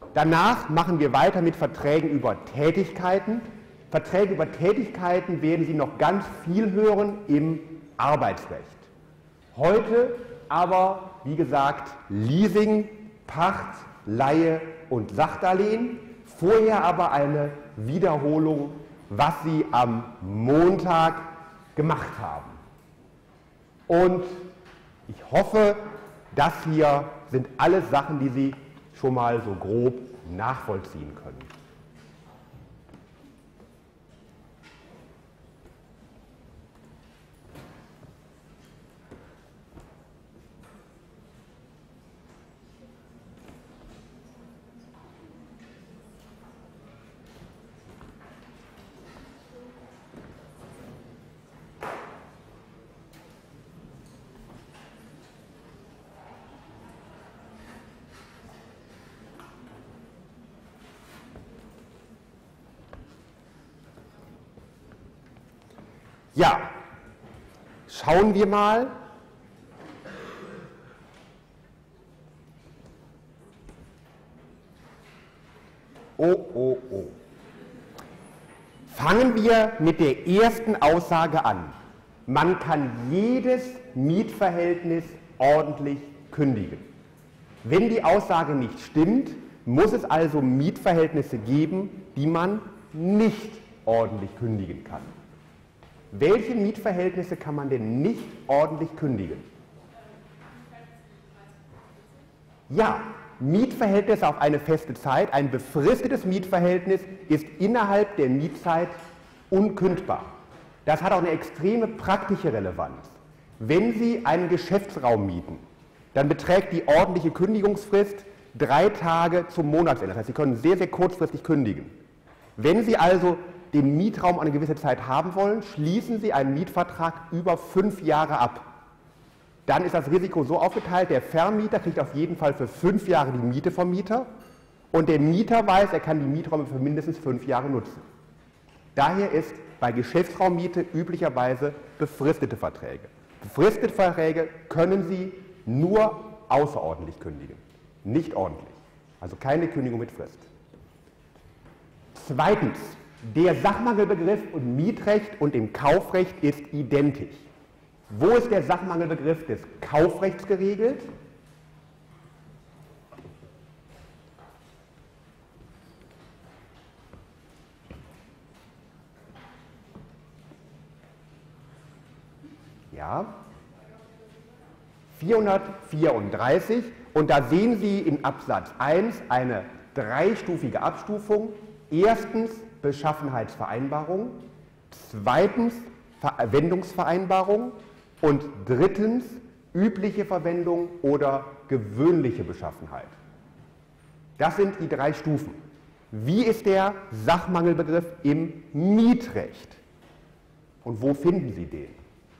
Danach machen wir weiter mit Verträgen über Tätigkeiten. Verträge über Tätigkeiten werden Sie noch ganz viel hören im Arbeitsrecht. Heute aber, wie gesagt, Leasing, Pacht, Leihe und Sachdarlehen. Vorher aber eine Wiederholung, was Sie am Montag gemacht haben. Und ich hoffe, das hier sind alles Sachen, die Sie schon mal so grob nachvollziehen können. Ja, schauen wir mal. Oh. Fangen wir mit der ersten Aussage an. Man kann jedes Mietverhältnis ordentlich kündigen. Wenn die Aussage nicht stimmt, muss es also Mietverhältnisse geben, die man nicht ordentlich kündigen kann. Welche Mietverhältnisse kann man denn nicht ordentlich kündigen? Ja, Mietverhältnisse auf eine feste Zeit, ein befristetes Mietverhältnis ist innerhalb der Mietzeit unkündbar. Das hat auch eine extreme praktische Relevanz. Wenn Sie einen Geschäftsraum mieten, dann beträgt die ordentliche Kündigungsfrist 3 Tage zum Monatsende. Das heißt, Sie können sehr, sehr kurzfristig kündigen. Wenn Sie also den Mietraum eine gewisse Zeit haben wollen, schließen Sie einen Mietvertrag über 5 Jahre ab. Dann ist das Risiko so aufgeteilt, der Vermieter kriegt auf jeden Fall für 5 Jahre die Miete vom Mieter und der Mieter weiß, er kann die Mieträume für mindestens 5 Jahre nutzen. Daher ist bei Geschäftsraummiete üblicherweise befristete Verträge. Befristete Verträge können Sie nur außerordentlich kündigen, nicht ordentlich. Also keine Kündigung mit Frist. Zweitens, der Sachmangelbegriff im Mietrecht und im Kaufrecht ist identisch. Wo ist der Sachmangelbegriff des Kaufrechts geregelt? Ja, 434 und da sehen Sie in Absatz 1 eine dreistufige Abstufung. Erstens Beschaffenheitsvereinbarung, zweitens Verwendungsvereinbarung und drittens übliche Verwendung oder gewöhnliche Beschaffenheit. Das sind die 3 Stufen. Wie ist der Sachmangelbegriff im Mietrecht? Und wo finden Sie den?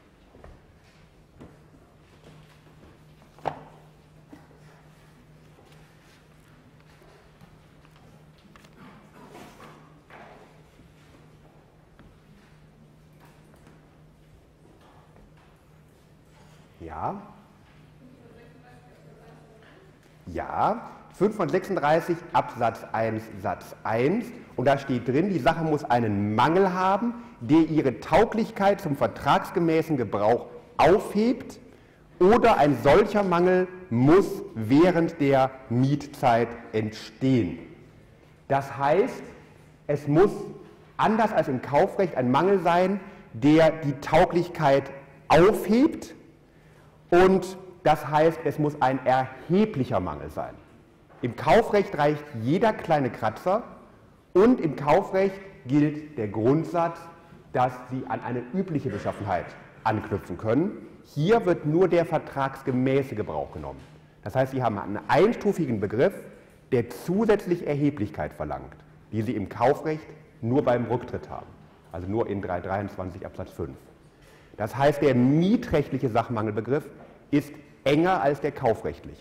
Ja, 536 Absatz 1 Satz 1 und da steht drin, die Sache muss einen Mangel haben, der ihre Tauglichkeit zum vertragsgemäßen Gebrauch aufhebt oder ein solcher Mangel muss während der Mietzeit entstehen. Das heißt, es muss anders als im Kaufrecht ein Mangel sein, der die Tauglichkeit aufhebt. Und das heißt, es muss ein erheblicher Mangel sein. Im Kaufrecht reicht jeder kleine Kratzer und im Kaufrecht gilt der Grundsatz, dass Sie an eine übliche Beschaffenheit anknüpfen können. Hier wird nur der vertragsgemäße Gebrauch genommen. Das heißt, Sie haben einen einstufigen Begriff, der zusätzlich Erheblichkeit verlangt, die Sie im Kaufrecht nur beim Rücktritt haben, also nur in 323 Absatz 5. Das heißt, der mietrechtliche Sachmangelbegriff ist enger als der kaufrechtliche.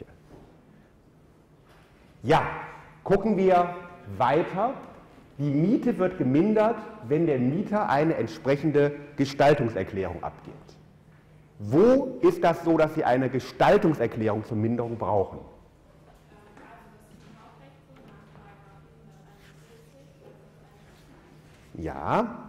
Ja, gucken wir weiter. Die Miete wird gemindert, wenn der Mieter eine entsprechende Gestaltungserklärung abgibt. Wo ist das so, dass Sie eine Gestaltungserklärung zur Minderung brauchen? Ja.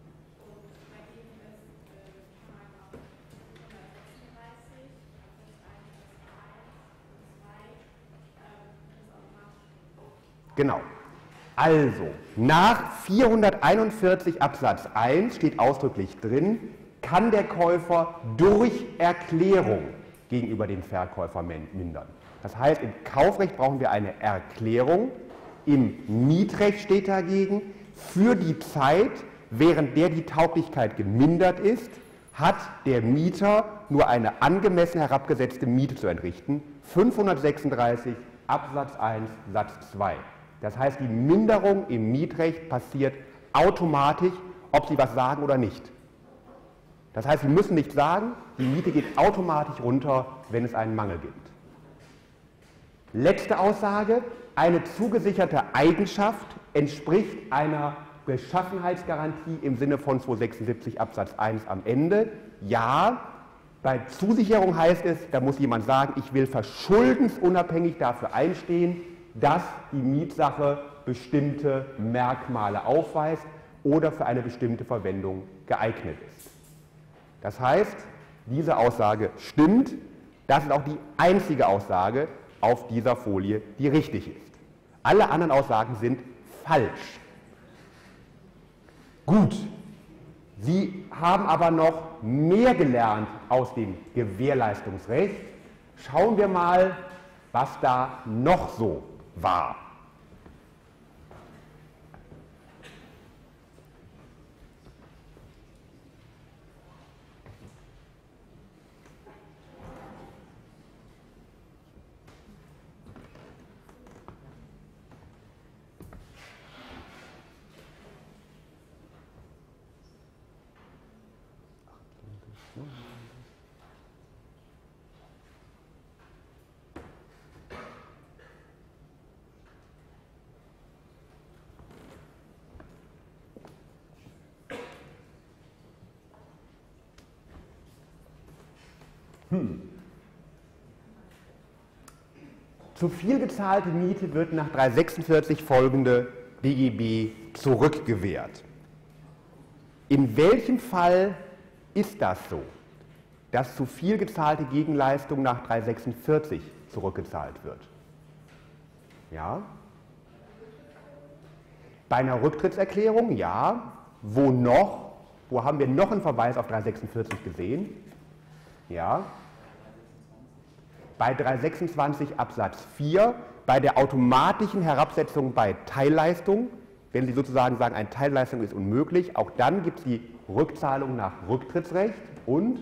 Genau. Also, nach 441 Absatz 1 steht ausdrücklich drin, kann der Käufer durch Erklärung gegenüber dem Verkäufer mindern. Das heißt, im Kaufrecht brauchen wir eine Erklärung, im Mietrecht steht dagegen, für die Zeit, während der die Tauglichkeit gemindert ist, hat der Mieter nur eine angemessen herabgesetzte Miete zu entrichten. 536 Absatz 1 Satz 2. Das heißt, die Minderung im Mietrecht passiert automatisch, ob Sie was sagen oder nicht. Das heißt, Sie müssen nicht sagen, die Miete geht automatisch runter, wenn es einen Mangel gibt. Letzte Aussage, eine zugesicherte Eigenschaft entspricht einer Beschaffenheitsgarantie im Sinne von 276 Absatz 1 am Ende. Ja, bei Zusicherung heißt es, da muss jemand sagen, ich will verschuldensunabhängig dafür einstehen, dass die Mietsache bestimmte Merkmale aufweist oder für eine bestimmte Verwendung geeignet ist. Das heißt, diese Aussage stimmt. Das ist auch die einzige Aussage auf dieser Folie, die richtig ist. Alle anderen Aussagen sind falsch. Gut, Sie haben aber noch mehr gelernt aus dem Gewährleistungsrecht. Schauen wir mal, was da noch so war. Zu viel gezahlte Miete wird nach 346 folgende BGB zurückgewährt. In welchem Fall ist das so, dass zu viel gezahlte Gegenleistung nach 346 zurückgezahlt wird? Ja? Bei einer Rücktrittserklärung, ja. Wo noch? Wo haben wir noch einen Verweis auf 346 gesehen? Ja. Bei 326 Absatz 4, bei der automatischen Herabsetzung bei Teilleistung, wenn Sie sozusagen sagen, eine Teilleistung ist unmöglich, auch dann gibt es die Rückzahlung nach Rücktrittsrecht und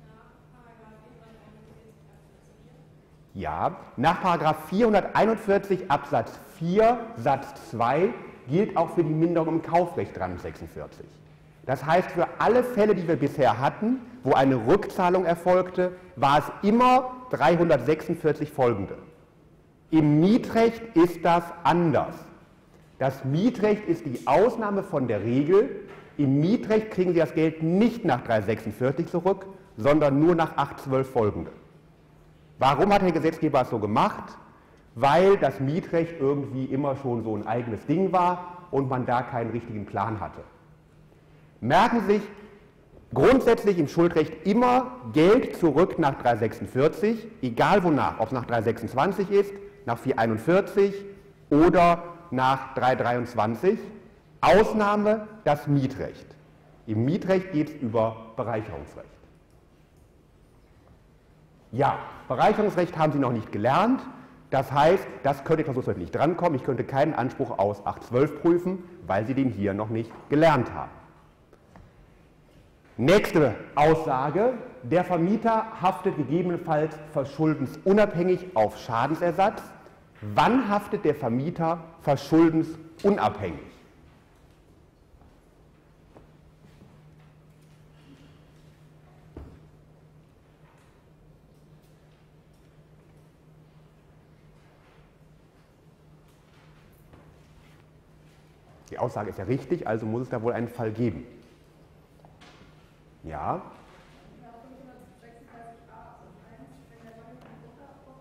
ja, nach § 441 Absatz 4 Satz 2 gilt auch für die Minderung im Kaufrecht 346. Das heißt, für alle Fälle, die wir bisher hatten, wo eine Rückzahlung erfolgte, war es immer 346 folgende. Im Mietrecht ist das anders. Das Mietrecht ist die Ausnahme von der Regel. Im Mietrecht kriegen Sie das Geld nicht nach 346 zurück, sondern nur nach 812 folgende. Warum hat der Gesetzgeber es so gemacht? Weil das Mietrecht irgendwie immer schon so ein eigenes Ding war und man da keinen richtigen Plan hatte. Merken Sie sich grundsätzlich im Schuldrecht immer Geld zurück nach 346, egal wonach, ob es nach 326 ist, nach 441 oder nach 323. Ausnahme das Mietrecht. Im Mietrecht geht es über Bereicherungsrecht. Ja, Bereicherungsrecht haben Sie noch nicht gelernt. Das heißt, das könnte Klausurzeug nicht drankommen. Ich könnte keinen Anspruch aus 812 prüfen, weil Sie den hier noch nicht gelernt haben. Nächste Aussage. Der Vermieter haftet gegebenenfalls verschuldensunabhängig auf Schadensersatz. Wann haftet der Vermieter verschuldensunabhängig? Die Aussage ist ja richtig, also muss es da wohl einen Fall geben. Ja?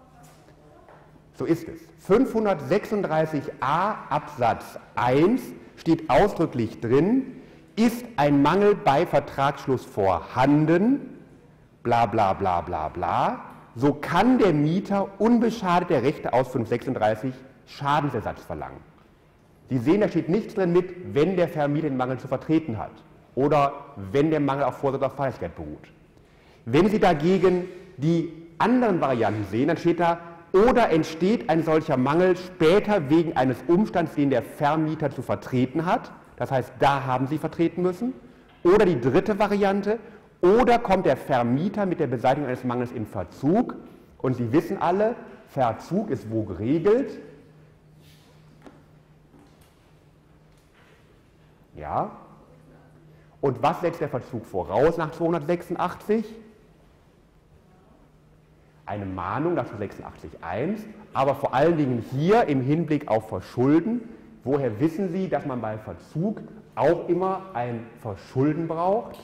So ist es. 536a Absatz 1 steht ausdrücklich drin, ist ein Mangel bei Vertragsschluss vorhanden, bla bla bla bla bla, so kann der Mieter unbeschadet der Rechte aus 536 Schadensersatz verlangen. Sie sehen, da steht nichts drin mit, wenn der Vermieter den Mangel zu vertreten hat oder wenn der Mangel auf Vorsatz oder Falschgeld beruht. Wenn Sie dagegen die anderen Varianten sehen, dann steht da, oder entsteht ein solcher Mangel später wegen eines Umstands, den der Vermieter zu vertreten hat, das heißt, da haben Sie vertreten müssen, oder die dritte Variante, oder kommt der Vermieter mit der Beseitigung eines Mangels in Verzug, und Sie wissen alle, Verzug ist wo geregelt? Ja. Und was setzt der Verzug voraus nach 286? Eine Mahnung nach 286.1, aber vor allen Dingen hier im Hinblick auf Verschulden. Woher wissen Sie, dass man bei Verzug auch immer ein Verschulden braucht?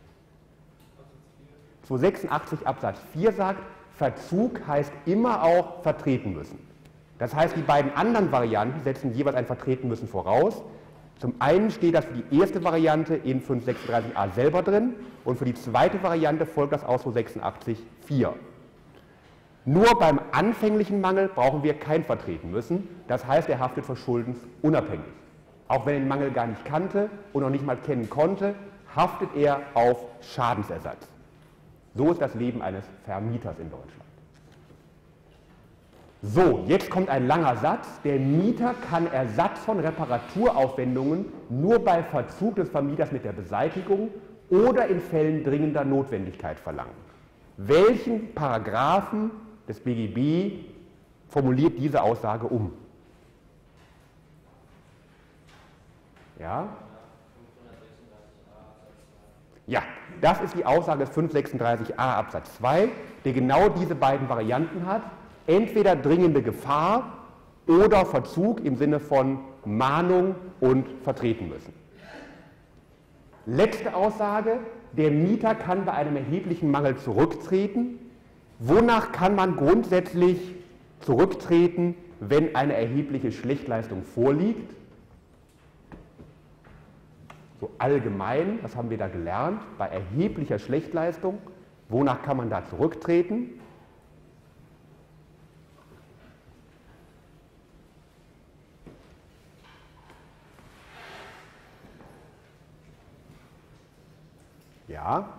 286 Absatz 4 sagt, Verzug heißt immer auch vertreten müssen. Das heißt, die beiden anderen Varianten setzen jeweils ein Vertreten müssen voraus. Zum einen steht das für die erste Variante in 536a selber drin und für die zweite Variante folgt das aus 286.4. Nur beim anfänglichen Mangel brauchen wir kein Vertreten müssen, das heißt, er haftet verschuldensunabhängig. Auch wenn er den Mangel gar nicht kannte und noch nicht mal kennen konnte, haftet er auf Schadensersatz. So ist das Leben eines Vermieters in Deutschland. So, jetzt kommt ein langer Satz. Der Mieter kann Ersatz von Reparaturaufwendungen nur bei Verzug des Vermieters mit der Beseitigung oder in Fällen dringender Notwendigkeit verlangen. Welchen Paragraphen des BGB formuliert diese Aussage um? Ja? Ja, das ist die Aussage des 536a Absatz 2, der genau diese beiden Varianten hat. Entweder dringende Gefahr oder Verzug im Sinne von Mahnung und vertreten müssen. Letzte Aussage, der Mieter kann bei einem erheblichen Mangel zurücktreten. Wonach kann man grundsätzlich zurücktreten, wenn eine erhebliche Schlechtleistung vorliegt? So allgemein, was haben wir da gelernt? Bei erheblicher Schlechtleistung, wonach kann man da zurücktreten? Ja.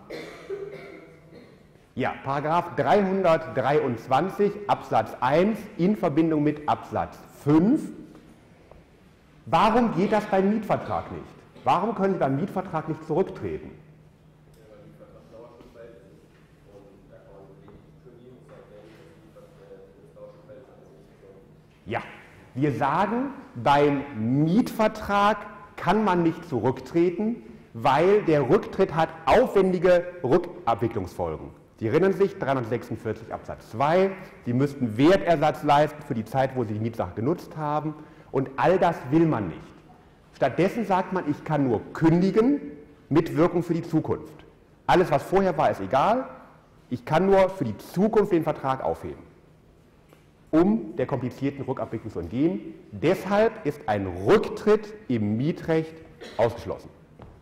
Ja, Paragraph 323 Absatz 1 in Verbindung mit Absatz 5. Warum geht das beim Mietvertrag nicht? Warum können Sie beim Mietvertrag nicht zurücktreten? Ja, wir sagen, beim Mietvertrag kann man nicht zurücktreten, weil der Rücktritt hat aufwendige Rückabwicklungsfolgen. Sie erinnern sich, 346 Absatz 2, Sie müssten Wertersatz leisten für die Zeit, wo Sie die Mietsache genutzt haben, und all das will man nicht. Stattdessen sagt man, ich kann nur kündigen mit Wirkung für die Zukunft. Alles, was vorher war, ist egal, ich kann nur für die Zukunft den Vertrag aufheben, um der komplizierten Rückabwicklung zu entgehen. Deshalb ist ein Rücktritt im Mietrecht ausgeschlossen.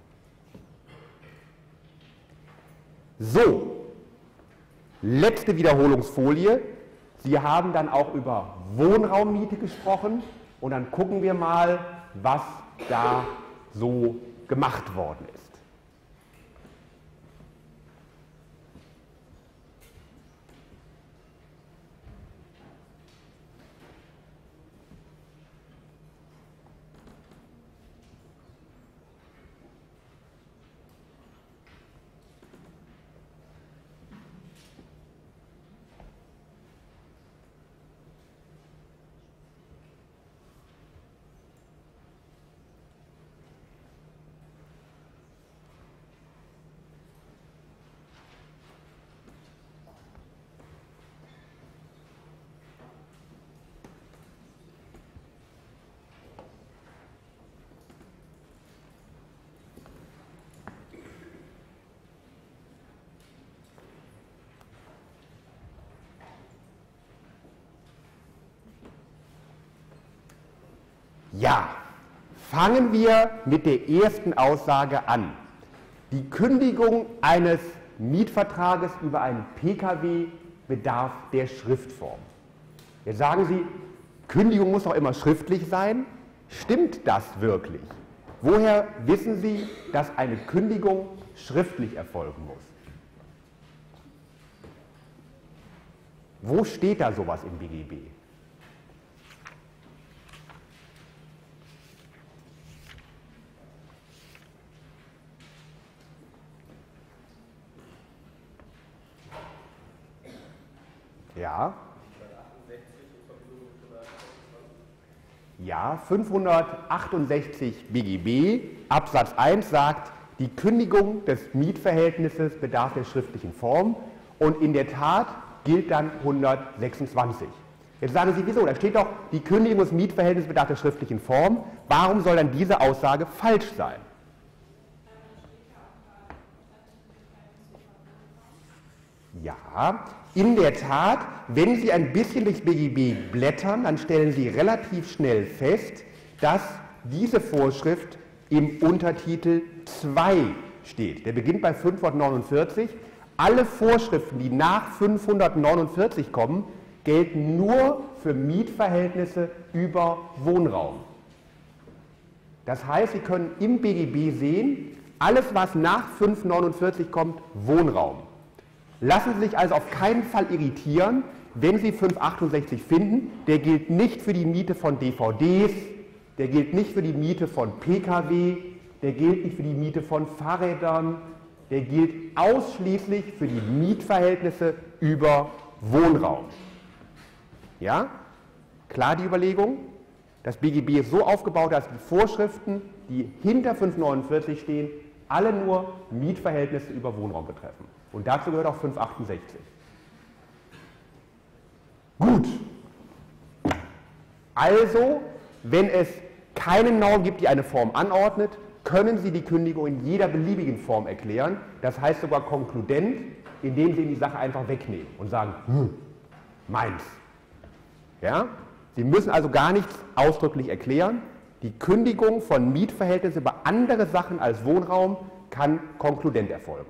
So, letzte Wiederholungsfolie. Sie haben dann auch über Wohnraummiete gesprochen und dann gucken wir mal, was da so gemacht worden ist. Ja, Fangen wir mit der ersten Aussage an. Die Kündigung eines Mietvertrages über einen Pkw bedarf der Schriftform. Jetzt sagen Sie, Kündigung muss doch immer schriftlich sein. Stimmt das wirklich? Woher wissen Sie, dass eine Kündigung schriftlich erfolgen muss? Wo steht da sowas im BGB? Ja. Ja, 568 BGB Absatz 1 sagt, die Kündigung des Mietverhältnisses bedarf der schriftlichen Form und in der Tat gilt dann 126. Jetzt sagen Sie, wieso? Da steht doch, die Kündigung des Mietverhältnisses bedarf der schriftlichen Form. Warum soll dann diese Aussage falsch sein? Ja, in der Tat, wenn Sie ein bisschen durchs BGB blättern, dann stellen Sie relativ schnell fest, dass diese Vorschrift im Untertitel 2 steht. Der beginnt bei 549. Alle Vorschriften, die nach 549 kommen, gelten nur für Mietverhältnisse über Wohnraum. Das heißt, Sie können im BGB sehen, alles was nach 549 kommt, Wohnraum. Lassen Sie sich also auf keinen Fall irritieren, wenn Sie 568 finden. Der gilt nicht für die Miete von DVDs, der gilt nicht für die Miete von Pkw, der gilt nicht für die Miete von Fahrrädern, der gilt ausschließlich für die Mietverhältnisse über Wohnraum. Ja? Klar die Überlegung? Das BGB ist so aufgebaut, dass die Vorschriften, die hinter 549 stehen, alle nur Mietverhältnisse über Wohnraum betreffen. Und dazu gehört auch 568. Gut. Also, wenn es keine Norm gibt, die eine Form anordnet, können Sie die Kündigung in jeder beliebigen Form erklären. Das heißt sogar konkludent, indem Sie die Sache einfach wegnehmen und sagen, meins. Ja? Sie müssen also gar nichts ausdrücklich erklären. Die Kündigung von Mietverhältnissen über andere Sachen als Wohnraum kann konkludent erfolgen.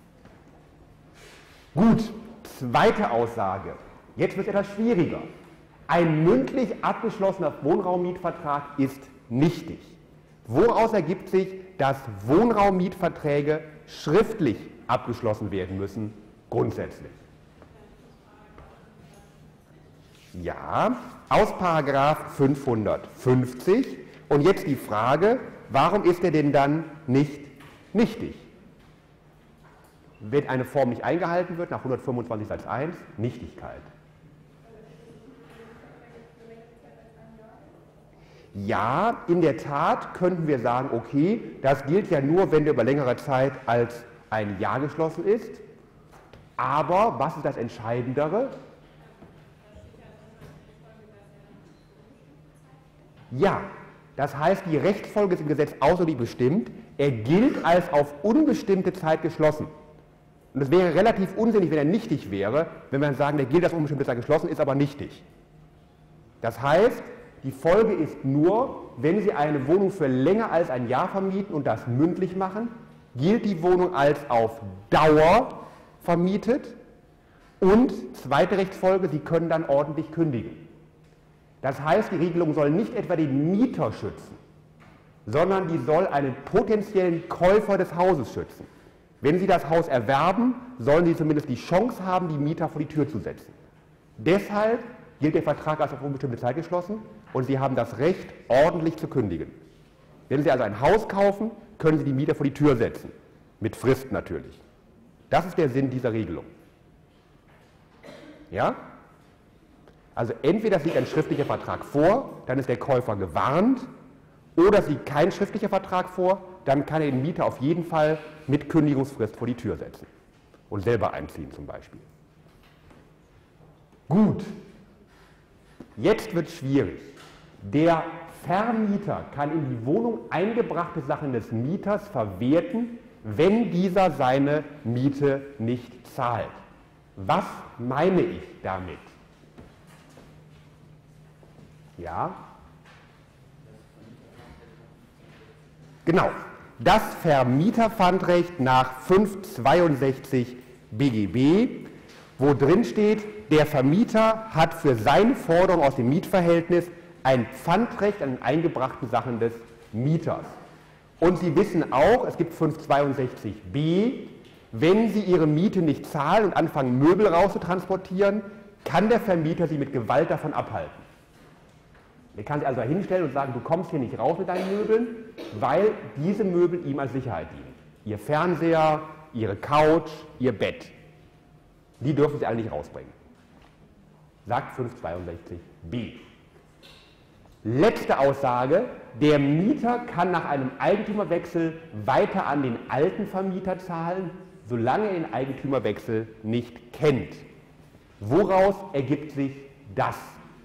Gut, zweite Aussage. Jetzt wird es etwas schwieriger. Ein mündlich abgeschlossener Wohnraummietvertrag ist nichtig. Woraus ergibt sich, dass Wohnraummietverträge schriftlich abgeschlossen werden müssen, grundsätzlich? Ja, aus Paragraph 550. Und jetzt die Frage, warum ist er denn dann nicht nichtig? Wenn eine Form nicht eingehalten wird, nach 125 Satz 1, Nichtigkeit. Ja, in der Tat könnten wir sagen, okay, das gilt ja nur, wenn der über längere Zeit als ein Jahr geschlossen ist. Aber was ist das Entscheidendere? Ja, das heißt, die Rechtsfolge ist im Gesetz ausdrücklich bestimmt. Er gilt als auf unbestimmte Zeit geschlossen. Und es wäre relativ unsinnig, wenn er nichtig wäre, wenn wir dann sagen, der gilt als unbestimmte Zeit geschlossen, ist aber nichtig. Das heißt, die Folge ist nur, wenn Sie eine Wohnung für länger als ein Jahr vermieten und das mündlich machen, gilt die Wohnung als auf Dauer vermietet und zweite Rechtsfolge, Sie können dann ordentlich kündigen. Das heißt, die Regelung soll nicht etwa den Mieter schützen, sondern die soll einen potenziellen Käufer des Hauses schützen. Wenn Sie das Haus erwerben, sollen Sie zumindest die Chance haben, die Mieter vor die Tür zu setzen. Deshalb gilt der Vertrag als auf unbestimmte Zeit geschlossen und Sie haben das Recht, ordentlich zu kündigen. Wenn Sie also ein Haus kaufen, können Sie die Mieter vor die Tür setzen. Mit Frist natürlich. Das ist der Sinn dieser Regelung. Ja? Also entweder es liegt ein schriftlicher Vertrag vor, dann ist der Käufer gewarnt, oder es liegt kein schriftlicher Vertrag vor, dann kann er den Mieter auf jeden Fall mit Kündigungsfrist vor die Tür setzen und selber einziehen zum Beispiel. Gut, jetzt wird es schwierig. Der Vermieter kann in die Wohnung eingebrachte Sachen des Mieters verwerten, wenn dieser seine Miete nicht zahlt. Was meine ich damit? Ja? Genau. Das Vermieterpfandrecht nach 562 BGB, wo drin steht, der Vermieter hat für seine Forderung aus dem Mietverhältnis ein Pfandrecht an den eingebrachten Sachen des Mieters. Und Sie wissen auch, es gibt 562b, wenn Sie Ihre Miete nicht zahlen und anfangen, Möbel rauszutransportieren, kann der Vermieter Sie mit Gewalt davon abhalten. Er kann sich also hinstellen und sagen, du kommst hier nicht raus mit deinen Möbeln, weil diese Möbel ihm als Sicherheit dienen. Ihr Fernseher, Ihre Couch, Ihr Bett. Die dürfen Sie alle nicht rausbringen. Sagt 562b. Letzte Aussage, der Mieter kann nach einem Eigentümerwechsel weiter an den alten Vermieter zahlen, solange er den Eigentümerwechsel nicht kennt. Woraus ergibt sich das?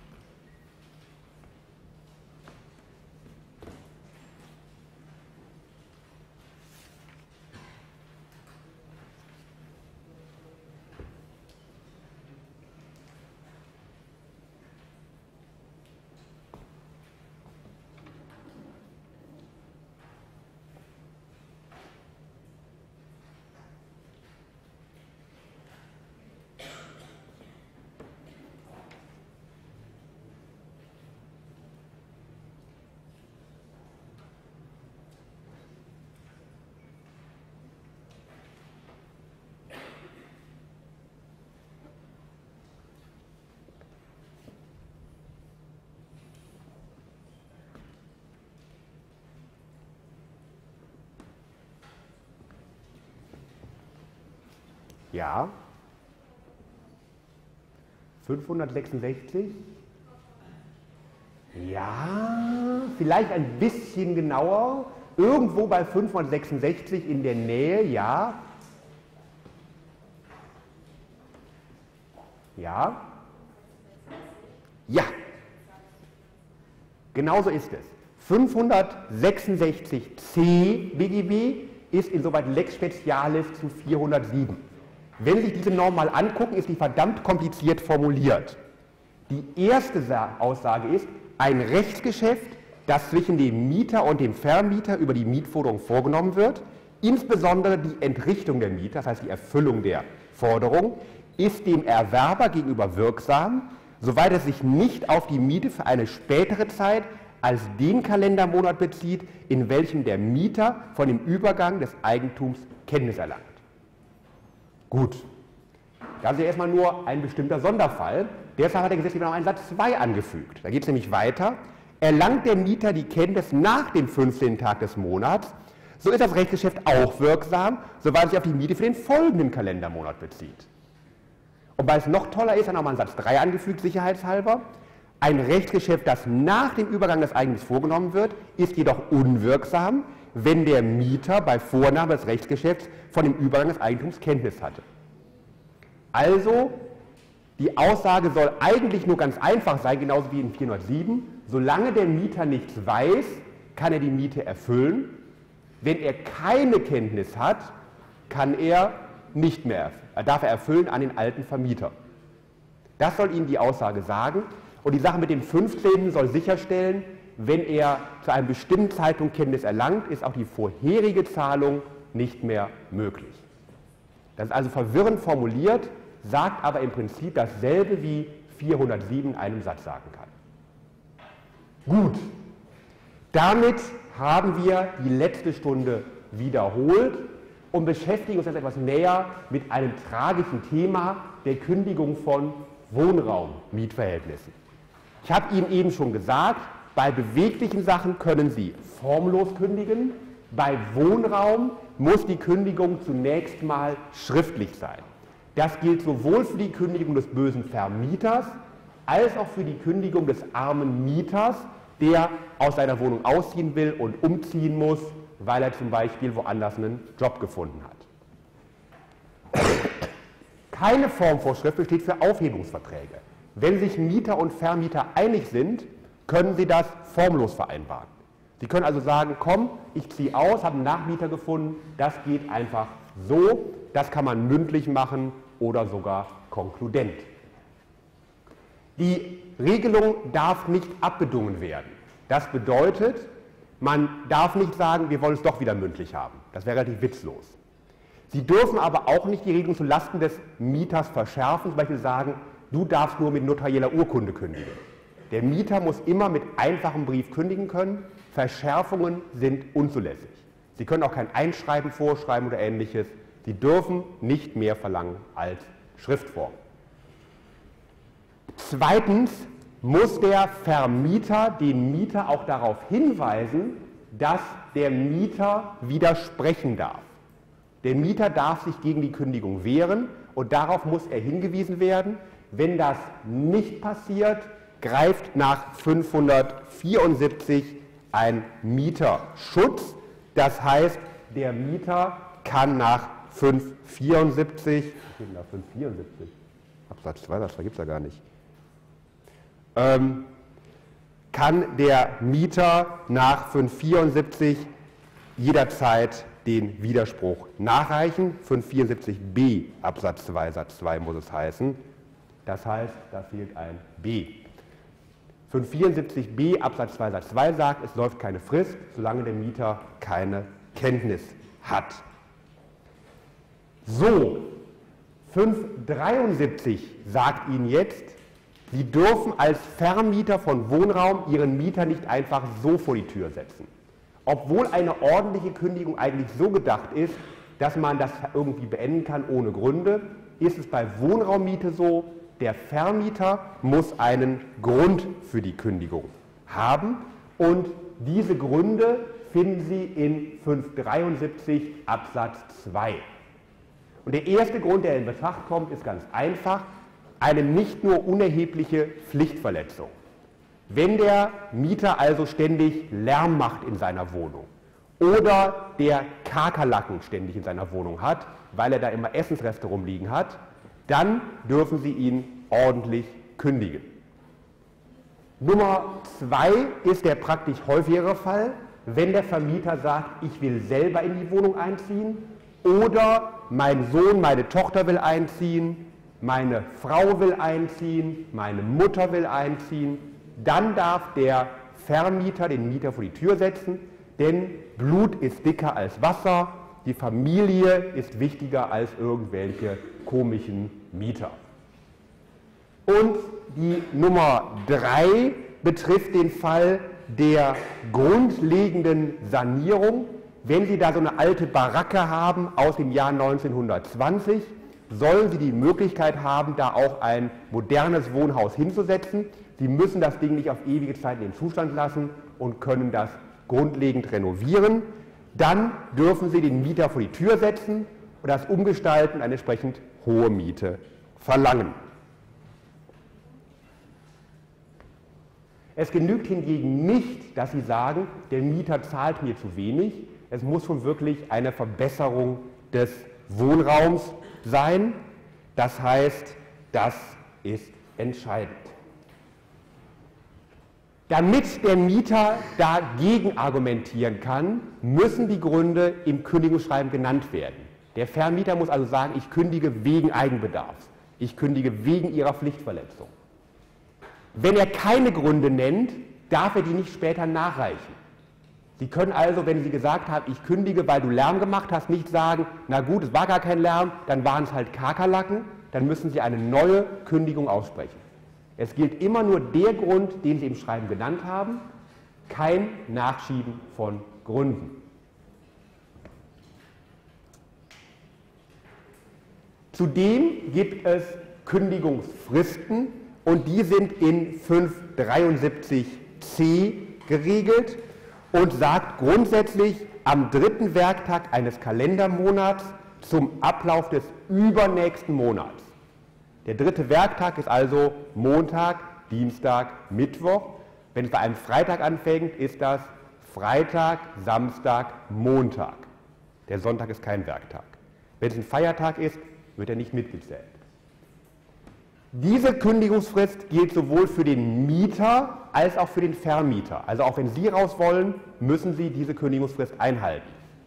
Ja. 566? Ja, vielleicht ein bisschen genauer. Irgendwo bei 566 in der Nähe, ja. Ja. Ja. Genauso ist es. 566c BGB ist insoweit Lex Specialis zu 407. Wenn Sie sich diese Norm mal angucken, ist die verdammt kompliziert formuliert. Die erste Aussage ist, ein Rechtsgeschäft, das zwischen dem Mieter und dem Vermieter über die Mietforderung vorgenommen wird, insbesondere die Entrichtung der Miete, das heißt die Erfüllung der Forderung, ist dem Erwerber gegenüber wirksam, soweit es sich nicht auf die Miete für eine spätere Zeit als den Kalendermonat bezieht, in welchem der Mieter von dem Übergang des Eigentums Kenntnis erlangt. Gut, das ist ja erstmal nur ein bestimmter Sonderfall. Deshalb hat der Gesetzgeber noch einen Satz 2 angefügt. Da geht es nämlich weiter. Erlangt der Mieter die Kenntnis nach dem 15. Tag des Monats, so ist das Rechtsgeschäft auch wirksam, soweit es sich auf die Miete für den folgenden Kalendermonat bezieht. Und weil es noch toller ist, hat er nochmal einen Satz 3 angefügt, sicherheitshalber. Ein Rechtsgeschäft, das nach dem Übergang des Eigentums vorgenommen wird, ist jedoch unwirksam, wenn der Mieter bei Vornahme des Rechtsgeschäfts von dem Übergang des Eigentums Kenntnis hatte. Also, die Aussage soll eigentlich nur ganz einfach sein, genauso wie in 407. Solange der Mieter nichts weiß, kann er die Miete erfüllen. Wenn er keine Kenntnis hat, kann er nicht mehr, darf er erfüllen an den alten Vermieter. Das soll Ihnen die Aussage sagen. Und die Sache mit dem 15. soll sicherstellen, wenn er zu einem bestimmten Zeitpunkt Kenntnis erlangt, ist auch die vorherige Zahlung nicht mehr möglich. Das ist also verwirrend formuliert, sagt aber im Prinzip dasselbe wie 407 in einem Satz sagen kann. Gut, damit haben wir die letzte Stunde wiederholt und beschäftigen uns jetzt etwas näher mit einem tragischen Thema der Kündigung von Wohnraummietverhältnissen. Ich habe Ihnen eben schon gesagt, bei beweglichen Sachen können Sie formlos kündigen. Bei Wohnraum muss die Kündigung zunächst mal schriftlich sein. Das gilt sowohl für die Kündigung des bösen Vermieters als auch für die Kündigung des armen Mieters, der aus seiner Wohnung ausziehen will und umziehen muss, weil er zum Beispiel woanders einen Job gefunden hat. Keine Formvorschrift besteht für Aufhebungsverträge. Wenn sich Mieter und Vermieter einig sind, können sie das formlos vereinbaren. Sie können also sagen, komm, ich ziehe aus, habe einen Nachmieter gefunden, das geht einfach so, das kann man mündlich machen oder sogar konkludent. Die Regelung darf nicht abbedungen werden. Das bedeutet, Man darf nicht sagen, wir wollen es doch wieder mündlich haben. Das wäre relativ witzlos. Sie dürfen aber auch nicht die Regelung zulasten des Mieters verschärfen, zum Beispiel sagen, du darfst nur mit notarieller Urkunde kündigen. Der Mieter muss immer mit einfachem Brief kündigen können. Verschärfungen sind unzulässig. Sie können auch kein Einschreiben vorschreiben oder Ähnliches. Sie dürfen nicht mehr verlangen als Schriftform. Zweitens muss der Vermieter den Mieter auch darauf hinweisen, dass der Mieter widersprechen darf. Der Mieter darf sich gegen die Kündigung wehren und darauf muss er hingewiesen werden. Wenn das nicht passiert, greift nach 574 ein Mieterschutz. Das heißt, der Mieter kann nach 574, Absatz 2, das gibt es ja gar nicht, kann der Mieter nach 574 jederzeit den Widerspruch nachreichen. 574b Absatz 2 Satz 2 muss es heißen. Das heißt, da fehlt ein B. 574b Absatz 2 Satz 2 sagt, es läuft keine Frist, solange der Mieter keine Kenntnis hat. So, 573 sagt Ihnen jetzt, Sie dürfen als Vermieter von Wohnraum Ihren Mieter nicht einfach so vor die Tür setzen. Obwohl eine ordentliche Kündigung eigentlich so gedacht ist, dass man das irgendwie beenden kann ohne Gründe, ist es bei Wohnraummiete so, der Vermieter muss einen Grund für die Kündigung haben und diese Gründe finden Sie in 573 Absatz 2. Und der erste Grund, der in Betracht kommt, ist ganz einfach, eine nicht nur unerhebliche Pflichtverletzung. Wenn der Mieter also ständig Lärm macht in seiner Wohnung oder der Kakerlaken ständig in seiner Wohnung hat, weil er da immer Essensreste rumliegen hat, dann dürfen Sie ihn ordentlich kündigen. Nummer 2 ist der praktisch häufigere Fall, wenn der Vermieter sagt, ich will selber in die Wohnung einziehen oder mein Sohn, meine Tochter will einziehen, meine Frau will einziehen, meine Mutter will einziehen, dann darf der Vermieter den Mieter vor die Tür setzen, denn Blut ist dicker als Wasser, die Familie ist wichtiger als irgendwelche komischen Mieter. Und die Nummer 3 betrifft den Fall der grundlegenden Sanierung. Wenn Sie da so eine alte Baracke haben aus dem Jahr 1920, sollen Sie die Möglichkeit haben, da auch ein modernes Wohnhaus hinzusetzen. Sie müssen das Ding nicht auf ewige Zeit in den Zustand lassen und können das grundlegend renovieren. Dann dürfen Sie den Mieter vor die Tür setzen und das umgestalten und eine entsprechend hohe Miete verlangen. Es genügt hingegen nicht, dass Sie sagen, der Mieter zahlt mir zu wenig. Es muss schon wirklich eine Verbesserung des Wohnraums sein. Das heißt, das ist entscheidend. Damit der Mieter dagegen argumentieren kann, müssen die Gründe im Kündigungsschreiben genannt werden. Der Vermieter muss also sagen, ich kündige wegen Eigenbedarfs, ich kündige wegen Ihrer Pflichtverletzung. Wenn er keine Gründe nennt, darf er die nicht später nachreichen. Sie können also, wenn Sie gesagt haben, ich kündige, weil du Lärm gemacht hast, nicht sagen, na gut, es war gar kein Lärm, dann waren es halt Kakerlaken, dann müssen Sie eine neue Kündigung aussprechen. Es gilt immer nur der Grund, den Sie im Schreiben genannt haben, kein Nachschieben von Gründen. Zudem gibt es Kündigungsfristen und die sind in 573c geregelt und sagt grundsätzlich am 3. Werktag eines Kalendermonats zum Ablauf des übernächsten Monats. Der 3. Werktag ist also Montag, Dienstag, Mittwoch. Wenn es bei einem Freitag anfängt, ist das Freitag, Samstag, Montag. Der Sonntag ist kein Werktag. Wenn es ein Feiertag ist, wird er nicht mitgezählt. Diese Kündigungsfrist gilt sowohl für den Mieter als auch für den Vermieter. Also auch wenn Sie raus wollen, müssen Sie diese Kündigungsfrist einhalten.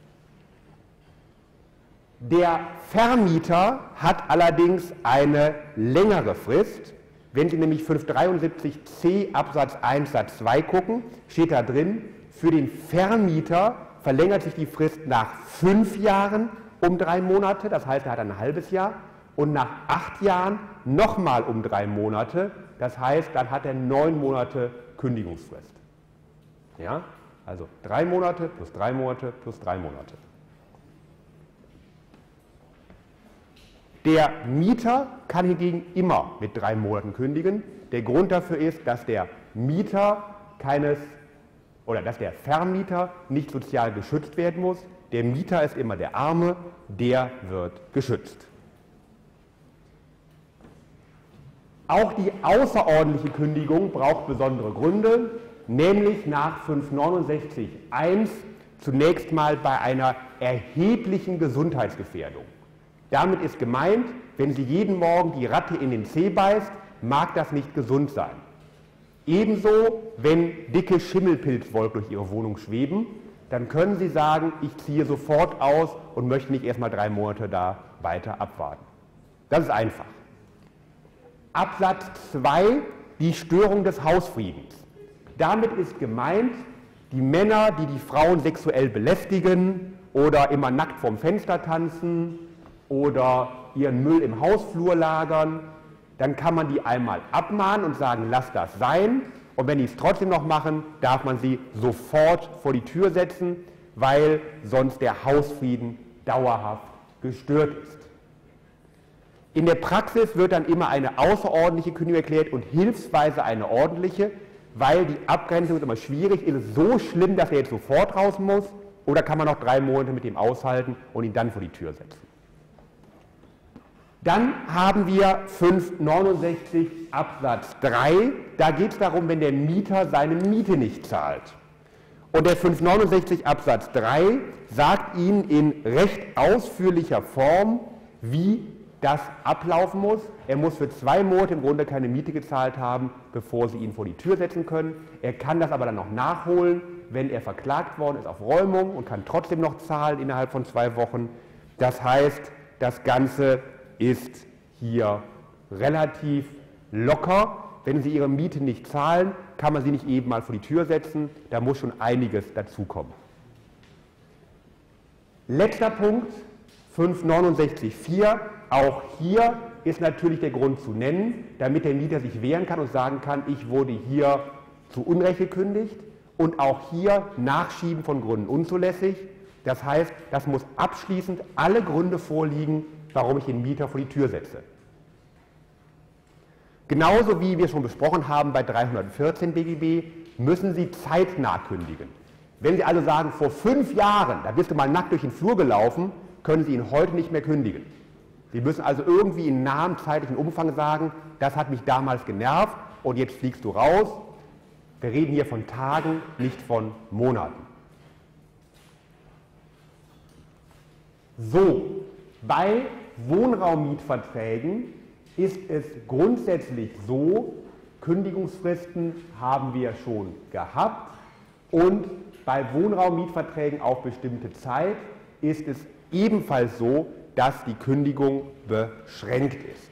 Der Vermieter hat allerdings eine längere Frist. Wenn Sie nämlich 573c Absatz 1 Satz 2 gucken, steht da drin, Für den Vermieter verlängert sich die Frist nach 5 Jahren um 3 Monate, das heißt, er hat ein halbes Jahr, und nach 8 Jahren nochmal um 3 Monate, das heißt, dann hat er 9 Monate Kündigungsfrist. Ja? Also 3 Monate plus 3 Monate plus 3 Monate. Der Mieter kann hingegen immer mit 3 Monaten kündigen. Der Grund dafür ist, dass der Vermieter nicht sozial geschützt werden muss. Der Mieter ist immer der Arme, der wird geschützt. Auch die außerordentliche Kündigung braucht besondere Gründe, nämlich nach 569(1) zunächst mal bei einer erheblichen Gesundheitsgefährdung. Damit ist gemeint, wenn Sie jeden Morgen die Ratte in den Zeh beißt, mag das nicht gesund sein. Ebenso, wenn dicke Schimmelpilzwolken durch Ihre Wohnung schweben, dann können Sie sagen, ich ziehe sofort aus und möchte nicht erst mal 3 Monate da weiter abwarten. Das ist einfach. Absatz 2, die Störung des Hausfriedens. Damit ist gemeint, die Männer, die die Frauen sexuell belästigen oder immer nackt vorm Fenster tanzen oder ihren Müll im Hausflur lagern, dann kann man die einmal abmahnen und sagen, lass das sein. Und wenn die es trotzdem noch machen, darf man sie sofort vor die Tür setzen, weil sonst der Hausfrieden dauerhaft gestört ist. In der Praxis wird dann immer eine außerordentliche Kündigung erklärt und hilfsweise eine ordentliche, weil die Abgrenzung ist immer schwierig. Ist es so schlimm, dass er jetzt sofort raus muss, oder kann man noch 3 Monate mit ihm aushalten und ihn dann vor die Tür setzen? Dann haben wir 569 Absatz 3. Da geht es darum, wenn der Mieter seine Miete nicht zahlt. Und der 569 Absatz 3 sagt Ihnen in recht ausführlicher Form, wie das ablaufen muss. Er muss für 2 Monate im Grunde keine Miete gezahlt haben, bevor Sie ihn vor die Tür setzen können. Er kann das aber dann noch nachholen, wenn er verklagt worden ist auf Räumung und kann trotzdem noch zahlen innerhalb von 2 Wochen. Das heißt, das Ganze ist hier relativ locker. Wenn Sie Ihre Miete nicht zahlen, kann man Sie nicht eben mal vor die Tür setzen. Da muss schon einiges dazukommen. Letzter Punkt, 569(4). Auch hier ist natürlich der Grund zu nennen, damit der Mieter sich wehren kann und sagen kann, ich wurde hier zu Unrecht gekündigt, und auch hier Nachschieben von Gründen unzulässig. Das heißt, das muss abschließend alle Gründe vorliegen, warum ich den Mieter vor die Tür setze. Genauso wie wir schon besprochen haben bei 314 BGB, müssen Sie zeitnah kündigen. Wenn Sie also sagen, vor 5 Jahren, da bist du mal nackt durch den Flur gelaufen, können Sie ihn heute nicht mehr kündigen. Sie müssen also irgendwie in nahem zeitlichen Umfang sagen, das hat mich damals genervt und jetzt fliegst du raus. Wir reden hier von Tagen, nicht von Monaten. So, bei Wohnraummietverträgen ist es grundsätzlich so, Kündigungsfristen haben wir schon gehabt, und bei Wohnraummietverträgen auf bestimmte Zeit ist es ebenfalls so, dass die Kündigung beschränkt ist.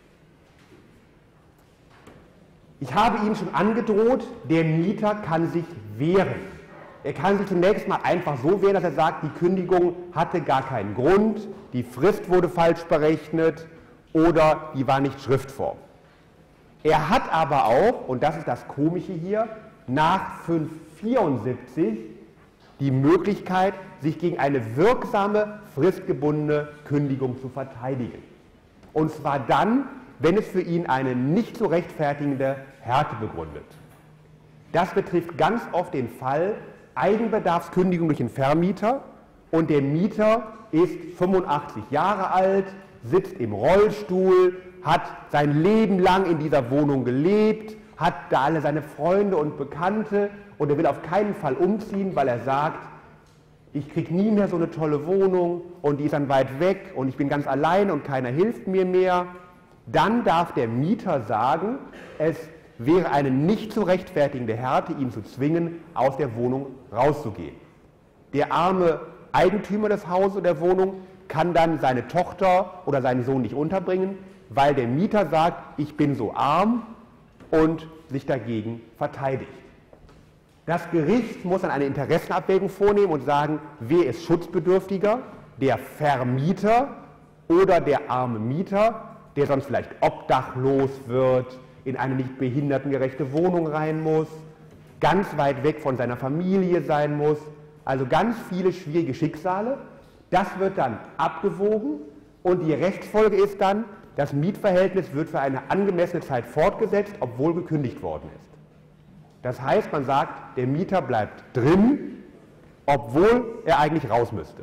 Ich habe Ihnen schon angedroht, der Mieter kann sich wehren. Er kann sich zunächst mal einfach so wehren, dass er sagt, die Kündigung hatte gar keinen Grund, die Frist wurde falsch berechnet oder die war nicht Schriftform. Er hat aber auch, und das ist das Komische hier, nach 574 die Möglichkeit, sich gegen eine wirksame, fristgebundene Kündigung zu verteidigen. Und zwar dann, wenn es für ihn eine nicht zu rechtfertigende Härte begründet. Das betrifft ganz oft den Fall Eigenbedarfskündigung durch den Vermieter, und der Mieter ist 85 Jahre alt, sitzt im Rollstuhl, hat sein Leben lang in dieser Wohnung gelebt, hat da alle seine Freunde und Bekannte, und er will auf keinen Fall umziehen, weil er sagt, ich kriege nie mehr so eine tolle Wohnung und die ist dann weit weg und ich bin ganz allein und keiner hilft mir mehr. Dann darf der Mieter sagen, es wäre eine nicht zu rechtfertigende Härte, ihn zu zwingen, aus der Wohnung rauszugehen. Der arme Eigentümer des Hauses oder der Wohnung kann dann seine Tochter oder seinen Sohn nicht unterbringen, weil der Mieter sagt, ich bin so arm, und sich dagegen verteidigt. Das Gericht muss dann eine Interessenabwägung vornehmen und sagen, wer ist schutzbedürftiger, der Vermieter oder der arme Mieter, der sonst vielleicht obdachlos wird, in eine nicht behindertengerechte Wohnung rein muss, ganz weit weg von seiner Familie sein muss, also ganz viele schwierige Schicksale. Das wird dann abgewogen und die Rechtsfolge ist dann, das Mietverhältnis wird für eine angemessene Zeit fortgesetzt, obwohl gekündigt worden ist. Das heißt, man sagt, der Mieter bleibt drin, obwohl er eigentlich raus müsste.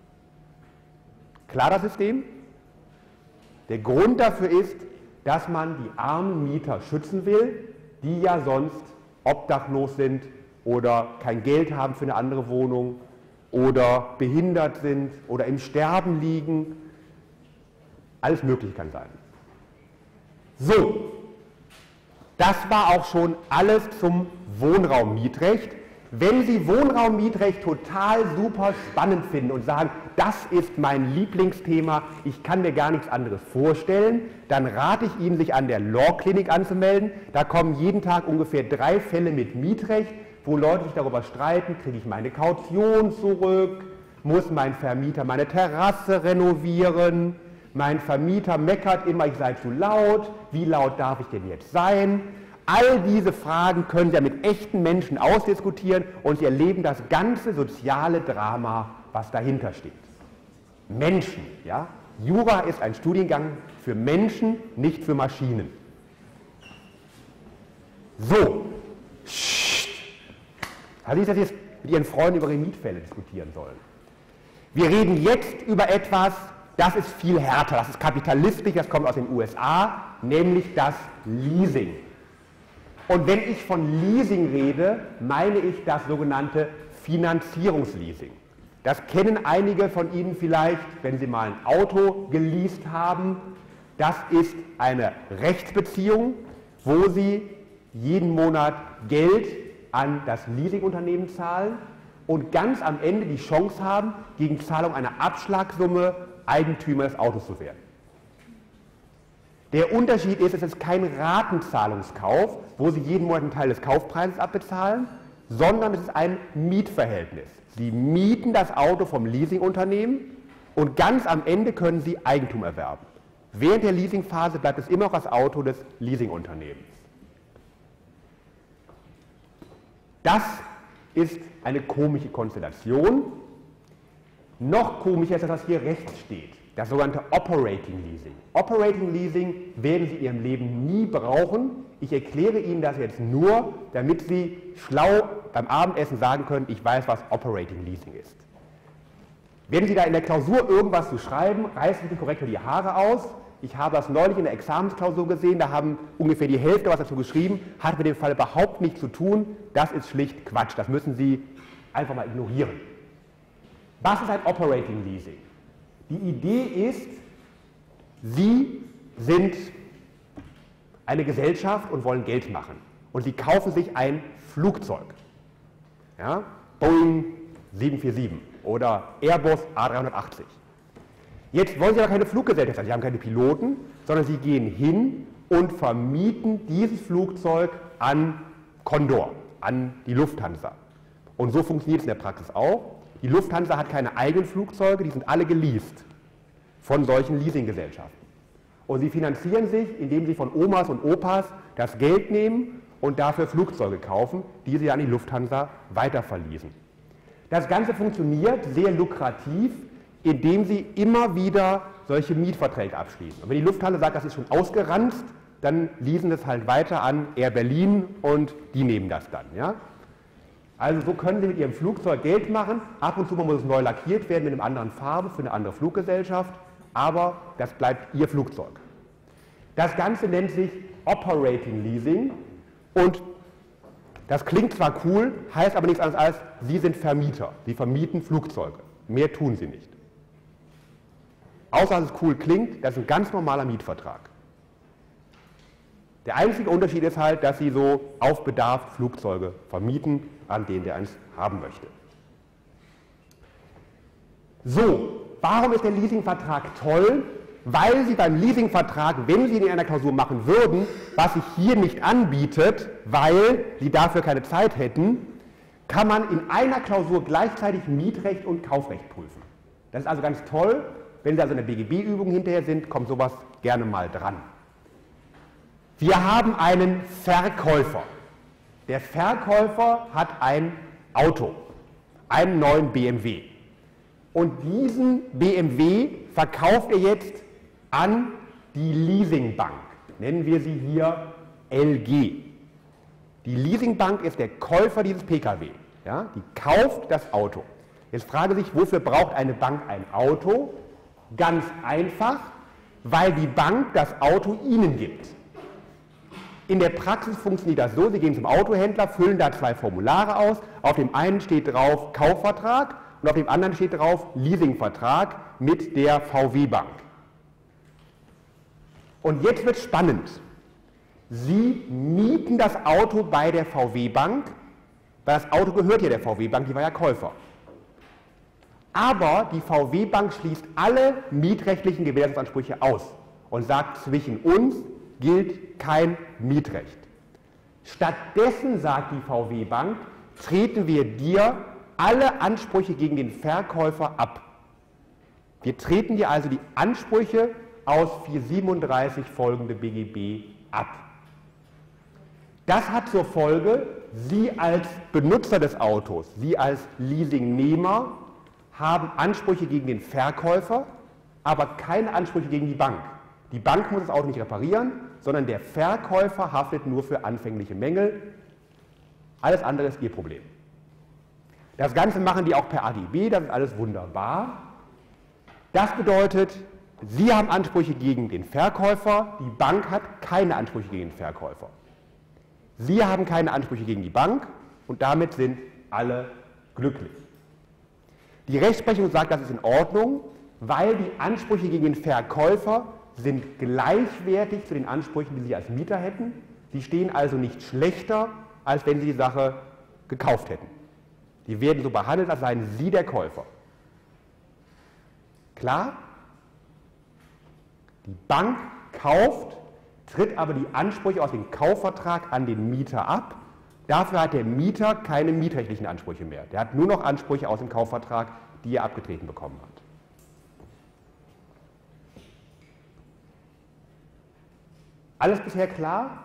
Klar das System? Der Grund dafür ist, dass man die armen Mieter schützen will, die ja sonst obdachlos sind oder kein Geld haben für eine andere Wohnung oder behindert sind oder im Sterben liegen. Alles Mögliche kann sein. So, das war auch schon alles zum Wohnraummietrecht. Wenn Sie Wohnraummietrecht total super spannend finden und sagen, das ist mein Lieblingsthema, ich kann mir gar nichts anderes vorstellen, dann rate ich Ihnen, sich an der Law Clinic anzumelden. Da kommen jeden Tag ungefähr 3 Fälle mit Mietrecht, wo Leute sich darüber streiten, kriege ich meine Kaution zurück, muss mein Vermieter meine Terrasse renovieren, mein Vermieter meckert immer, ich sei zu laut, wie laut darf ich denn jetzt sein? All diese Fragen können Sie ja mit echten Menschen ausdiskutieren und Sie erleben das ganze soziale Drama, was dahinter steht. Menschen, ja? Jura ist ein Studiengang für Menschen, nicht für Maschinen. So, also nicht, dass Sie jetzt mit Ihren Freunden über Ihre Mietfälle diskutieren sollen. Wir reden jetzt über etwas, das ist viel härter, das ist kapitalistisch, das kommt aus den USA, nämlich das Leasing. Und wenn ich von Leasing rede, meine ich das sogenannte Finanzierungsleasing. Das kennen einige von Ihnen vielleicht, wenn Sie mal ein Auto geleast haben. Das ist eine Rechtsbeziehung, wo Sie jeden Monat Geld an das Leasingunternehmen zahlen und ganz am Ende die Chance haben, gegen Zahlung einer Abschlagssumme Eigentümer des Autos zu werden. Der Unterschied ist, es ist kein Ratenzahlungskauf, wo Sie jeden Monat einen Teil des Kaufpreises abbezahlen, sondern es ist ein Mietverhältnis. Sie mieten das Auto vom Leasingunternehmen und ganz am Ende können Sie Eigentum erwerben. Während der Leasingphase bleibt es immer noch das Auto des Leasingunternehmens. Das ist eine komische Konstellation. Noch komischer ist, dass hier rechts steht. Das sogenannte Operating Leasing. Operating Leasing werden Sie in Ihrem Leben nie brauchen. Ich erkläre Ihnen das jetzt nur, damit Sie schlau beim Abendessen sagen können, ich weiß, was Operating Leasing ist. Wenn Sie da in der Klausur irgendwas zu schreiben, reißen Sie den Korrektor die Haare aus. Ich habe das neulich in der Examensklausur gesehen, da haben ungefähr die Hälfte was dazu geschrieben, hat mit dem Fall überhaupt nichts zu tun. Das ist schlicht Quatsch, das müssen Sie einfach mal ignorieren. Was ist ein Operating Leasing? Die Idee ist, Sie sind eine Gesellschaft und wollen Geld machen. Und Sie kaufen sich ein Flugzeug. Ja? Boeing 747 oder Airbus A380. Jetzt wollen Sie aber keine Fluggesellschaft sein, Sie haben keine Piloten, sondern Sie gehen hin und vermieten dieses Flugzeug an Condor, an die Lufthansa. Und so funktioniert es in der Praxis auch. Die Lufthansa hat keine eigenen Flugzeuge, die sind alle geleast von solchen Leasinggesellschaften. Und sie finanzieren sich, indem sie von Omas und Opas das Geld nehmen und dafür Flugzeuge kaufen, die sie an die Lufthansa weiterverleasen. Das Ganze funktioniert sehr lukrativ, indem sie immer wieder solche Mietverträge abschließen. Und wenn die Lufthansa sagt, das ist schon ausgeranzt, dann leasen es halt weiter an Air Berlin und die nehmen das dann. Ja? Also so können Sie mit Ihrem Flugzeug Geld machen. Ab und zu muss es neu lackiert werden mit einer anderen Farbe für eine andere Fluggesellschaft, aber das bleibt Ihr Flugzeug. Das Ganze nennt sich Operating Leasing und das klingt zwar cool, heißt aber nichts anderes als, Sie sind Vermieter. Sie vermieten Flugzeuge. Mehr tun Sie nicht. Außer dass es cool klingt, das ist ein ganz normaler Mietvertrag. Der einzige Unterschied ist halt, dass Sie so auf Bedarf Flugzeuge vermieten, an denen der eins haben möchte. So, warum ist der Leasingvertrag toll? Weil Sie beim Leasingvertrag, wenn Sie ihn in einer Klausur machen würden, was sich hier nicht anbietet, weil Sie dafür keine Zeit hätten, kann man in einer Klausur gleichzeitig Mietrecht und Kaufrecht prüfen. Das ist also ganz toll. Wenn Sie also in der BGB-Übung hinterher sind, kommt sowas gerne mal dran. Wir haben einen Verkäufer. Der Verkäufer hat ein Auto, einen neuen BMW. Und diesen BMW verkauft er jetzt an die Leasingbank. Nennen wir sie hier LG. Die Leasingbank ist der Käufer dieses Pkw. Ja, die kauft das Auto. Jetzt frage sich, wofür braucht eine Bank ein Auto? Ganz einfach, weil die Bank das Auto Ihnen gibt. In der Praxis funktioniert das so, Sie gehen zum Autohändler, füllen da 2 Formulare aus. Auf dem einen steht drauf Kaufvertrag und auf dem anderen steht drauf Leasingvertrag mit der VW-Bank. Und jetzt wird es spannend. Sie mieten das Auto bei der VW-Bank, weil das Auto gehört ja der VW-Bank, die war ja Käufer. Aber die VW-Bank schließt alle mietrechtlichen Gewährleistungsansprüche aus und sagt, zwischen uns gilt kein Mietrecht. Stattdessen sagt die VW-Bank, treten wir dir alle Ansprüche gegen den Verkäufer ab. Wir treten dir also die Ansprüche aus 437 folgende BGB ab. Das hat zur Folge, Sie als Benutzer des Autos, Sie als Leasingnehmer haben Ansprüche gegen den Verkäufer, aber keine Ansprüche gegen die Bank. Die Bank muss das Auto nicht reparieren, sondern der Verkäufer haftet nur für anfängliche Mängel. Alles andere ist Ihr Problem. Das Ganze machen die auch per AGB, das ist alles wunderbar. Das bedeutet, Sie haben Ansprüche gegen den Verkäufer, die Bank hat keine Ansprüche gegen den Verkäufer. Sie haben keine Ansprüche gegen die Bank und damit sind alle glücklich. Die Rechtsprechung sagt, das ist in Ordnung, weil die Ansprüche gegen den Verkäufer sind gleichwertig zu den Ansprüchen, die Sie als Mieter hätten. Sie stehen also nicht schlechter, als wenn Sie die Sache gekauft hätten. Die werden so behandelt, als seien Sie der Käufer. Klar? Die Bank kauft, tritt aber die Ansprüche aus dem Kaufvertrag an den Mieter ab. Dafür hat der Mieter keine mietrechtlichen Ansprüche mehr. Der hat nur noch Ansprüche aus dem Kaufvertrag, die er abgetreten bekommen hat. Alles bisher klar?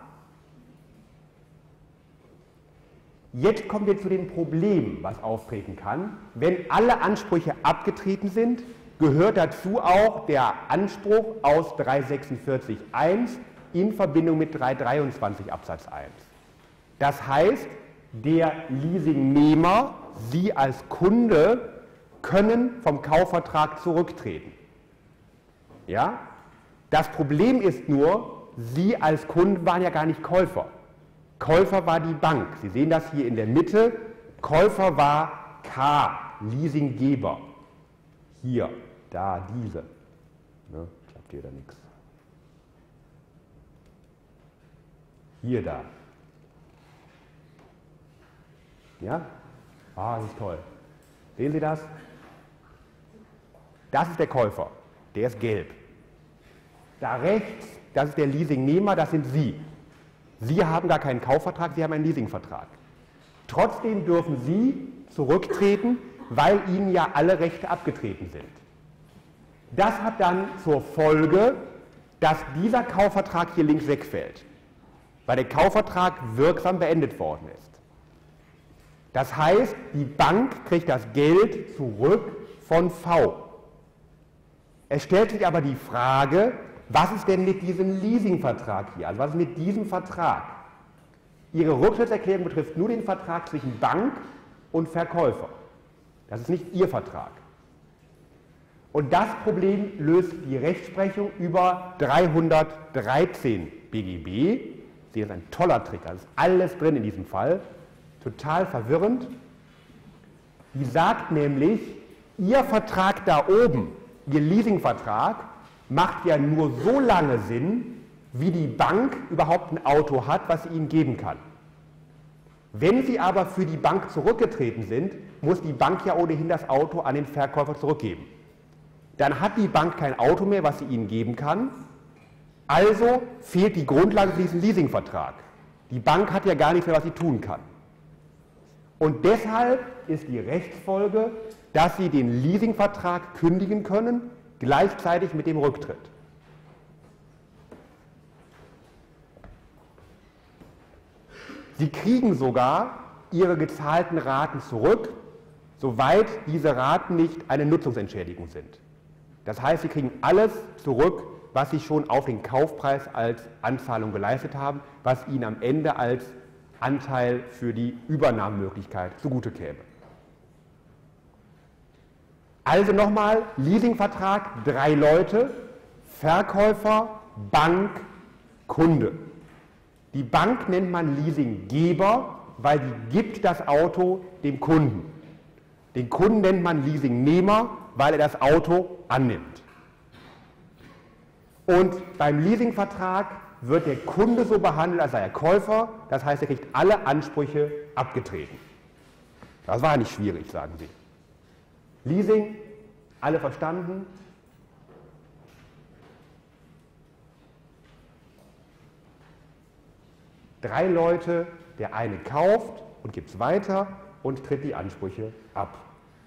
Jetzt kommen wir zu dem Problem, was auftreten kann. Wenn alle Ansprüche abgetreten sind, gehört dazu auch der Anspruch aus 346.1 in Verbindung mit 323 Absatz 1. Das heißt, der Leasingnehmer, Sie als Kunde, können vom Kaufvertrag zurücktreten. Ja? Das Problem ist nur, Sie als Kunden waren ja gar nicht Käufer. Käufer war die Bank. Sie sehen das hier in der Mitte. Käufer war K, Leasinggeber. Hier, da, diese. Ne, klappt hier da nichts. Hier, da. Ja? Ah, das ist toll. Sehen Sie das? Das ist der Käufer. Der ist gelb. Da rechts, das ist der Leasingnehmer, das sind Sie. Sie haben gar keinen Kaufvertrag, Sie haben einen Leasingvertrag. Trotzdem dürfen Sie zurücktreten, weil Ihnen ja alle Rechte abgetreten sind. Das hat dann zur Folge, dass dieser Kaufvertrag hier links wegfällt, weil der Kaufvertrag wirksam beendet worden ist. Das heißt, die Bank kriegt das Geld zurück von V. Es stellt sich aber die Frage, was ist denn mit diesem Leasingvertrag hier? Also was ist mit diesem Vertrag? Ihre Rücktrittserklärung betrifft nur den Vertrag zwischen Bank und Verkäufer. Das ist nicht Ihr Vertrag. Und das Problem löst die Rechtsprechung über 313 BGB. Das ist ein toller Trick, da ist alles drin in diesem Fall. Total verwirrend. Die sagt nämlich, Ihr Vertrag da oben, Ihr Leasingvertrag, macht ja nur so lange Sinn, wie die Bank überhaupt ein Auto hat, was sie Ihnen geben kann. Wenn Sie aber für die Bank zurückgetreten sind, muss die Bank ja ohnehin das Auto an den Verkäufer zurückgeben. Dann hat die Bank kein Auto mehr, was sie Ihnen geben kann, also fehlt die Grundlage für diesen Leasingvertrag. Die Bank hat ja gar nichts mehr, was sie tun kann. Und deshalb ist die Rechtsfolge, dass Sie den Leasingvertrag kündigen können, gleichzeitig mit dem Rücktritt. Sie kriegen sogar Ihre gezahlten Raten zurück, soweit diese Raten nicht eine Nutzungsentschädigung sind. Das heißt, Sie kriegen alles zurück, was Sie schon auf den Kaufpreis als Anzahlung geleistet haben, was Ihnen am Ende als Anteil für die Übernahmemöglichkeit zugute käme. Also nochmal, Leasingvertrag, 3 Leute, Verkäufer, Bank, Kunde. Die Bank nennt man Leasinggeber, weil die gibt das Auto dem Kunden. Den Kunden nennt man Leasingnehmer, weil er das Auto annimmt. Und beim Leasingvertrag wird der Kunde so behandelt, als sei er Käufer, das heißt, er kriegt alle Ansprüche abgetreten. Das war nicht schwierig, sagen Sie. Leasing, alle verstanden? Drei Leute, der eine kauft und gibt es weiter und tritt die Ansprüche ab.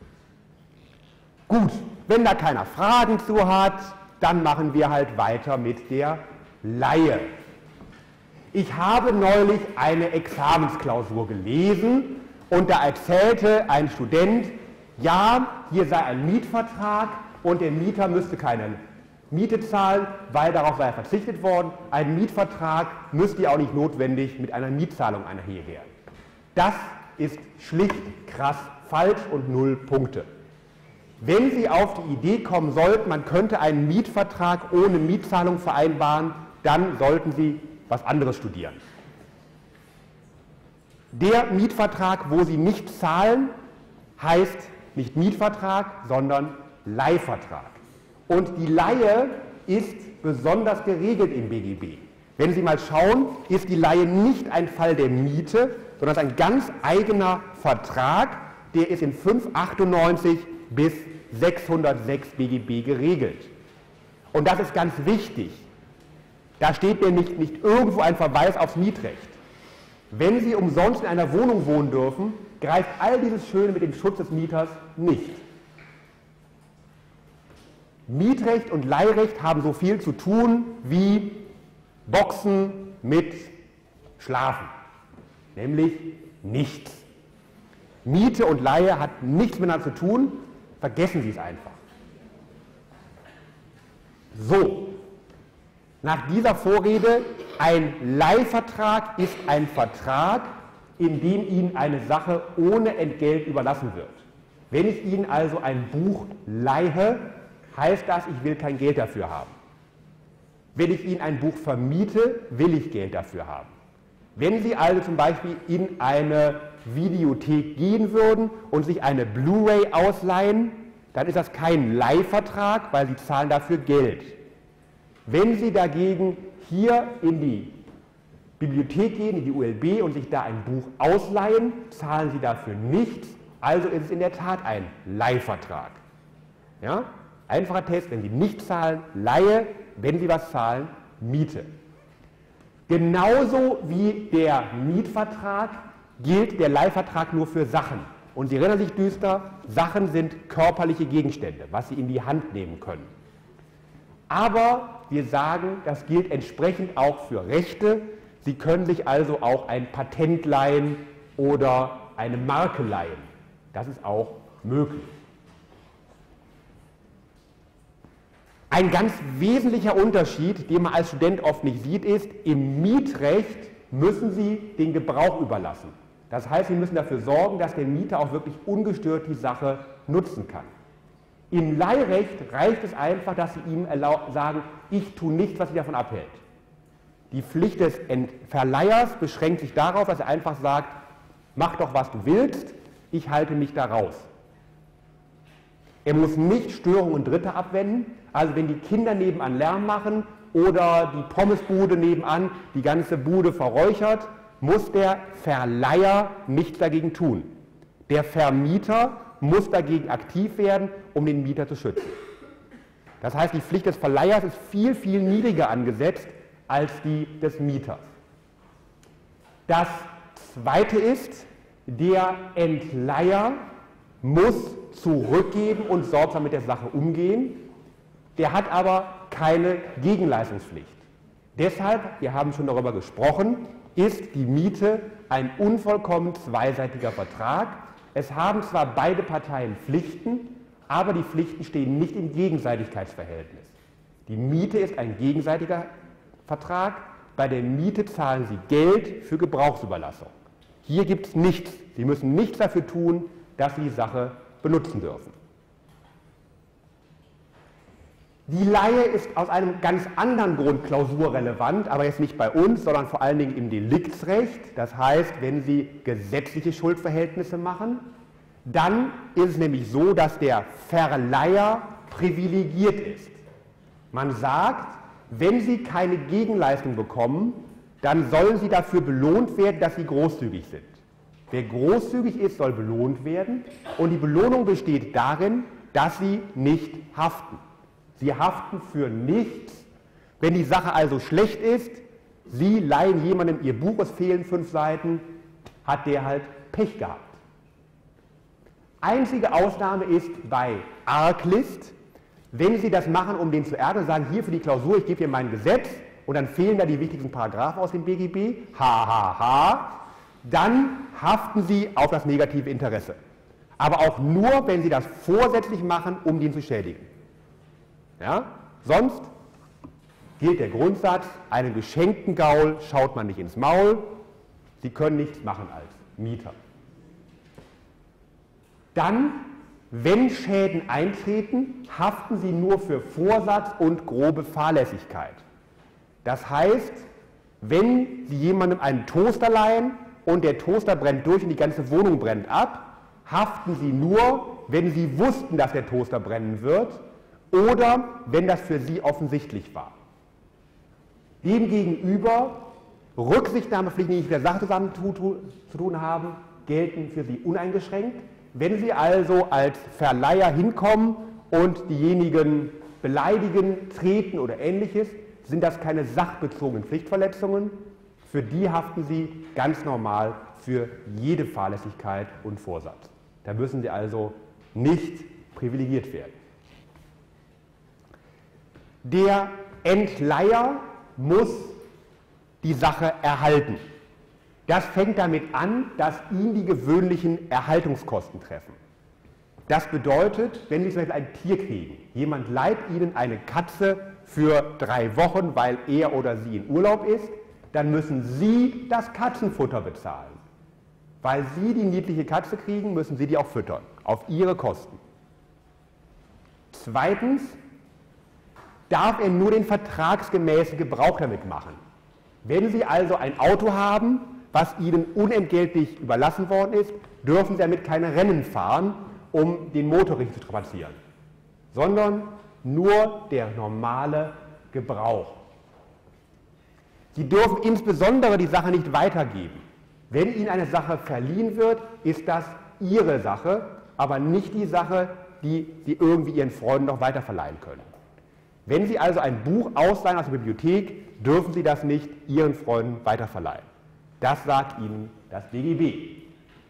Gut, wenn da keiner Fragen zu hat, dann machen wir halt weiter mit der Leihe. Ich habe neulich eine Examensklausur gelesen und da erzählte ein Student, ja, hier sei ein Mietvertrag und der Mieter müsste keine Miete zahlen, weil darauf sei er verzichtet worden. Ein Mietvertrag müsste ja auch nicht notwendig mit einer Mietzahlung einhergehen. Das ist schlicht krass falsch und 0 Punkte. Wenn Sie auf die Idee kommen sollten, man könnte einen Mietvertrag ohne Mietzahlung vereinbaren, dann sollten Sie was anderes studieren. Der Mietvertrag, wo Sie nicht zahlen, heißt nicht Mietvertrag, sondern Leihvertrag. Und die Leihe ist besonders geregelt im BGB. Wenn Sie mal schauen, ist die Leihe nicht ein Fall der Miete, sondern es ist ein ganz eigener Vertrag, der ist in 598 bis 606 BGB geregelt. Und das ist ganz wichtig. Da steht nämlich nicht irgendwo ein Verweis aufs Mietrecht. Wenn Sie umsonst in einer Wohnung wohnen dürfen, greift all dieses Schöne mit dem Schutz des Mieters nicht. Mietrecht und Leihrecht haben so viel zu tun wie Boxen mit Schlafen, nämlich nichts. Miete und Leihe hat nichts miteinander zu tun, vergessen Sie es einfach. So, nach dieser Vorrede, ein Leihvertrag ist ein Vertrag, in dem Ihnen eine Sache ohne Entgelt überlassen wird. Wenn ich Ihnen also ein Buch leihe, heißt das, ich will kein Geld dafür haben. Wenn ich Ihnen ein Buch vermiete, will ich Geld dafür haben. Wenn Sie also zum Beispiel in eine Videothek gehen würden und sich eine Blu-ray ausleihen, dann ist das kein Leihvertrag, weil Sie zahlen dafür Geld. Wenn Sie dagegen hier in die Bibliothek gehen, in die ULB und sich da ein Buch ausleihen, zahlen Sie dafür nichts, also ist es in der Tat ein Leihvertrag. Ja? Einfacher Test, wenn Sie nicht zahlen, Leihe, wenn Sie was zahlen, Miete. Genauso wie der Mietvertrag gilt der Leihvertrag nur für Sachen. Und Sie erinnern sich düster, Sachen sind körperliche Gegenstände, was Sie in die Hand nehmen können. Aber wir sagen, das gilt entsprechend auch für Rechte. Sie können sich also auch ein Patent leihen oder eine Marke leihen. Das ist auch möglich. Ein ganz wesentlicher Unterschied, den man als Student oft nicht sieht, ist, im Mietrecht müssen Sie den Gebrauch überlassen. Das heißt, Sie müssen dafür sorgen, dass der Mieter auch wirklich ungestört die Sache nutzen kann. Im Leihrecht reicht es einfach, dass Sie ihm sagen, ich tue nichts, was Sie davon abhält. Die Pflicht des Verleihers beschränkt sich darauf, dass er einfach sagt, mach doch, was du willst, ich halte mich da raus. Er muss nicht Störungen Dritter abwenden, also wenn die Kinder nebenan Lärm machen oder die Pommesbude nebenan die ganze Bude verräuchert, muss der Verleiher nichts dagegen tun. Der Vermieter muss dagegen aktiv werden, um den Mieter zu schützen. Das heißt, die Pflicht des Verleihers ist viel, viel niedriger angesetzt als die des Mieters. Das Zweite ist, Der Entleiher muss zurückgeben und sorgsam mit der Sache umgehen. Der hat aber keine Gegenleistungspflicht. Deshalb, wir haben schon darüber gesprochen, ist die Miete ein unvollkommen zweiseitiger Vertrag. Es haben zwar beide Parteien Pflichten, aber die Pflichten stehen nicht im Gegenseitigkeitsverhältnis. Die Miete ist ein gegenseitiger Vertrag. Bei der Miete zahlen Sie Geld für Gebrauchsüberlassung. Hier gibt es nichts. Sie müssen nichts dafür tun, dass Sie die Sache benutzen dürfen. Die Leihe ist aus einem ganz anderen Grund klausurrelevant, aber jetzt nicht bei uns, sondern vor allen Dingen im Deliktsrecht. Das heißt, wenn Sie gesetzliche Schuldverhältnisse machen, dann ist es nämlich so, dass der Verleiher privilegiert ist. Man sagt, wenn Sie keine Gegenleistung bekommen, dann sollen Sie dafür belohnt werden, dass Sie großzügig sind. Wer großzügig ist, soll belohnt werden und die Belohnung besteht darin, dass Sie nicht haften. Sie haften für nichts. Wenn die Sache also schlecht ist, Sie leihen jemandem Ihr Buch, es fehlen 5 Seiten, hat der halt Pech gehabt. Einzige Ausnahme ist bei Arglist, wenn Sie das machen, um den zu ärgern und sagen, hier für die Klausur, ich gebe hier mein Gesetz und dann fehlen da die wichtigsten Paragraphen aus dem BGB, dann haften Sie auf das negative Interesse. Aber auch nur, wenn Sie das vorsätzlich machen, um den zu schädigen. Ja? Sonst gilt der Grundsatz, einem geschenkten Gaul schaut man nicht ins Maul. Sie können nichts machen als Mieter. Dann, wenn Schäden eintreten, haften Sie nur für Vorsatz und grobe Fahrlässigkeit. Das heißt, wenn Sie jemandem einen Toaster leihen und der Toaster brennt durch und die ganze Wohnung brennt ab, haften Sie nur, wenn Sie wussten, dass der Toaster brennen wird oder wenn das für Sie offensichtlich war. Demgegenüber Rücksichtnahmepflichten, die nicht mit der Sache zusammen zu tun haben, gelten für Sie uneingeschränkt. Wenn Sie also als Verleiher hinkommen und diejenigen beleidigen, treten oder ähnliches, sind das keine sachbezogenen Pflichtverletzungen. Für die haften Sie ganz normal für jede Fahrlässigkeit und Vorsatz. Da müssen Sie also nicht privilegiert werden. Der Entleiher muss die Sache erhalten. Das fängt damit an, dass ihn die gewöhnlichen Erhaltungskosten treffen. Das bedeutet, wenn Sie zum Beispiel ein Tier kriegen, jemand leiht Ihnen eine Katze für 3 Wochen, weil er oder sie in Urlaub ist, dann müssen Sie das Katzenfutter bezahlen. Weil Sie die niedliche Katze kriegen, müssen Sie die auch füttern, auf Ihre Kosten. Zweitens darf er nur den vertragsgemäßen Gebrauch damit machen. Wenn Sie also ein Auto haben, was Ihnen unentgeltlich überlassen worden ist, dürfen Sie damit keine Rennen fahren, um den Motor richtig zu strapazieren, sondern nur der normale Gebrauch. Sie dürfen insbesondere die Sache nicht weitergeben. Wenn Ihnen eine Sache verliehen wird, ist das Ihre Sache, aber nicht die Sache, die Sie irgendwie Ihren Freunden noch weiterverleihen können. Wenn Sie also ein Buch ausleihen aus der Bibliothek, dürfen Sie das nicht Ihren Freunden weiterverleihen. Das sagt Ihnen das BGB.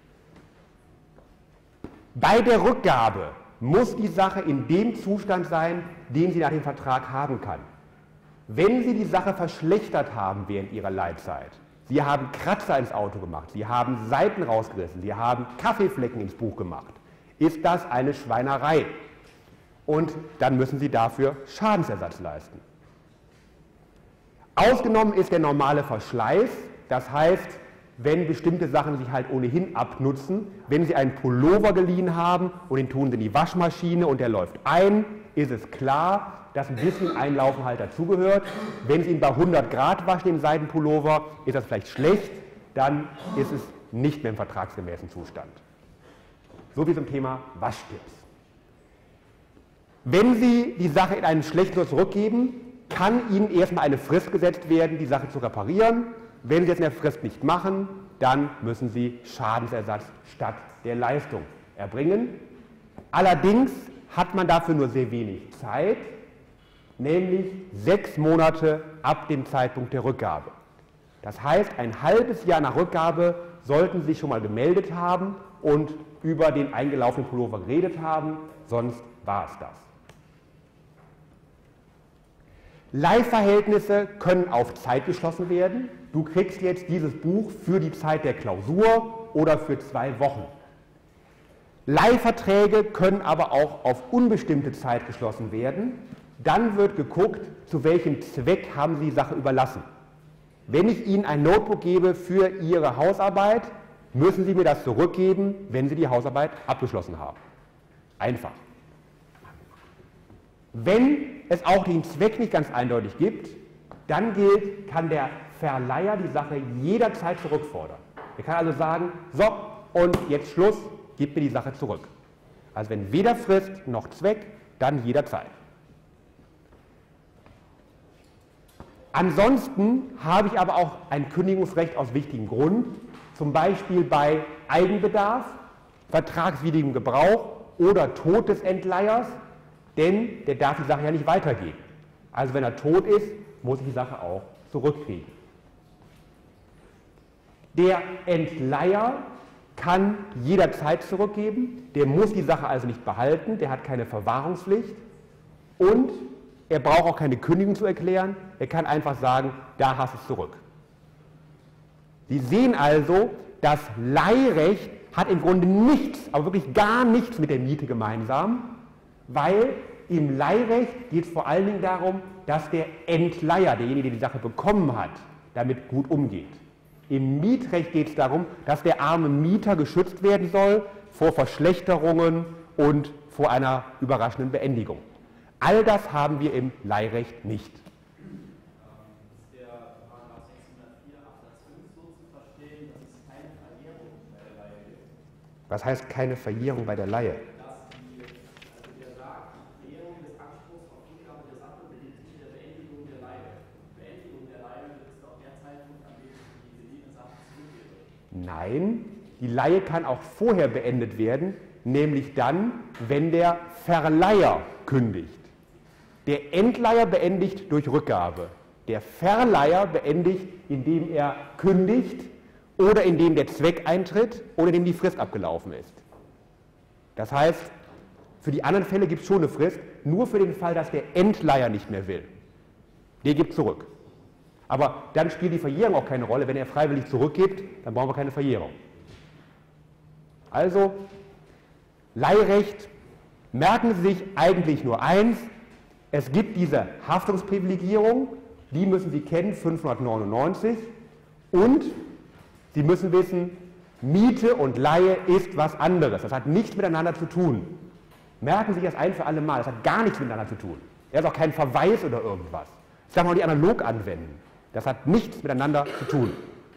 Bei der Rückgabe muss die Sache in dem Zustand sein, den sie nach dem Vertrag haben kann. Wenn Sie die Sache verschlechtert haben während Ihrer Leihzeit, Sie haben Kratzer ins Auto gemacht, Sie haben Seiten rausgerissen, Sie haben Kaffeeflecken ins Buch gemacht, ist das eine Schweinerei. Und dann müssen Sie dafür Schadensersatz leisten. Ausgenommen ist der normale Verschleiß, das heißt, wenn bestimmte Sachen sich halt ohnehin abnutzen, wenn Sie einen Pullover geliehen haben und den tun Sie in die Waschmaschine und der läuft ein, ist es klar, dass ein bisschen Einlaufen halt dazugehört. Wenn Sie ihn bei 100 Grad waschen, den Seidenpullover, ist das vielleicht schlecht, dann ist es nicht mehr im vertragsgemäßen Zustand. So wie zum Thema Waschtipps. Wenn Sie die Sache in einen schlechten zurückgeben, kann Ihnen erstmal eine Frist gesetzt werden, die Sache zu reparieren. Wenn Sie es in der Frist nicht machen, dann müssen Sie Schadensersatz statt der Leistung erbringen. Allerdings hat man dafür nur sehr wenig Zeit, nämlich 6 Monate ab dem Zeitpunkt der Rückgabe. Das heißt, ein halbes Jahr nach Rückgabe sollten Sie sich schon mal gemeldet haben und über den eingelaufenen Pullover geredet haben, sonst war es das. Leihverhältnisse können auf Zeit geschlossen werden. Du kriegst jetzt dieses Buch für die Zeit der Klausur oder für 2 Wochen. Leihverträge können aber auch auf unbestimmte Zeit geschlossen werden. Dann wird geguckt, zu welchem Zweck haben Sie die Sache überlassen. Wenn ich Ihnen ein Notebook gebe für Ihre Hausarbeit, müssen Sie mir das zurückgeben, wenn Sie die Hausarbeit abgeschlossen haben. Einfach. Wenn es auch den Zweck nicht ganz eindeutig gibt, dann gilt, kann der Verleiher die Sache jederzeit zurückfordern. Er kann also sagen, so, und jetzt Schluss, gib mir die Sache zurück. Also wenn weder Frist noch Zweck, dann jederzeit. Ansonsten habe ich aber auch ein Kündigungsrecht aus wichtigem Grund, zum Beispiel bei Eigenbedarf, vertragswidrigem Gebrauch oder Tod des Entleihers, denn der darf die Sache ja nicht weitergeben. Also wenn er tot ist, muss ich die Sache auch zurückkriegen. Der Entleiher kann jederzeit zurückgeben, der muss die Sache also nicht behalten, der hat keine Verwahrungspflicht und er braucht auch keine Kündigung zu erklären, er kann einfach sagen, da hast du es zurück. Sie sehen also, das Leihrecht hat im Grunde nichts, aber wirklich gar nichts mit der Miete gemeinsam, weil im Leihrecht geht es vor allen Dingen darum, dass der Entleiher, derjenige, der die Sache bekommen hat, damit gut umgeht. Im Mietrecht geht es darum, dass der arme Mieter geschützt werden soll vor Verschlechterungen und vor einer überraschenden Beendigung. All das haben wir im Leihrecht nicht. Ist der Paragraph 604 Absatz 5 so zu verstehen, dass es keine Verjährung bei der Leihe gibt? Was heißt keine Verjährung bei der Leihe? Der sagt, die Verjährung des Anspruchs auf Rückgabe der Sache bedingt sich der Beendigung der Leihe. Beendigung der Leihe ist auch der Zeitpunkt, an dem ich die geliehene Sache zurückgebe. Nein, die Leihe kann auch vorher beendet werden, nämlich dann, wenn der Verleiher kündigt. Der Entleiher beendigt durch Rückgabe. Der Verleiher beendigt, indem er kündigt oder indem der Zweck eintritt oder indem die Frist abgelaufen ist. Das heißt, für die anderen Fälle gibt es schon eine Frist, nur für den Fall, dass der Entleiher nicht mehr will. Der gibt zurück. Aber dann spielt die Verjährung auch keine Rolle. Wenn er freiwillig zurückgibt, dann brauchen wir keine Verjährung. Also, Leihrecht, merken Sie sich eigentlich nur eins: Es gibt diese Haftungsprivilegierung, die müssen Sie kennen, 599, und Sie müssen wissen, Miete und Leihe ist was anderes. Das hat nichts miteinander zu tun. Merken Sie sich das ein für alle Mal, das hat gar nichts miteinander zu tun. Er ist auch kein Verweis oder irgendwas. Ich sage mal, die analog anwenden. Das hat nichts miteinander zu tun.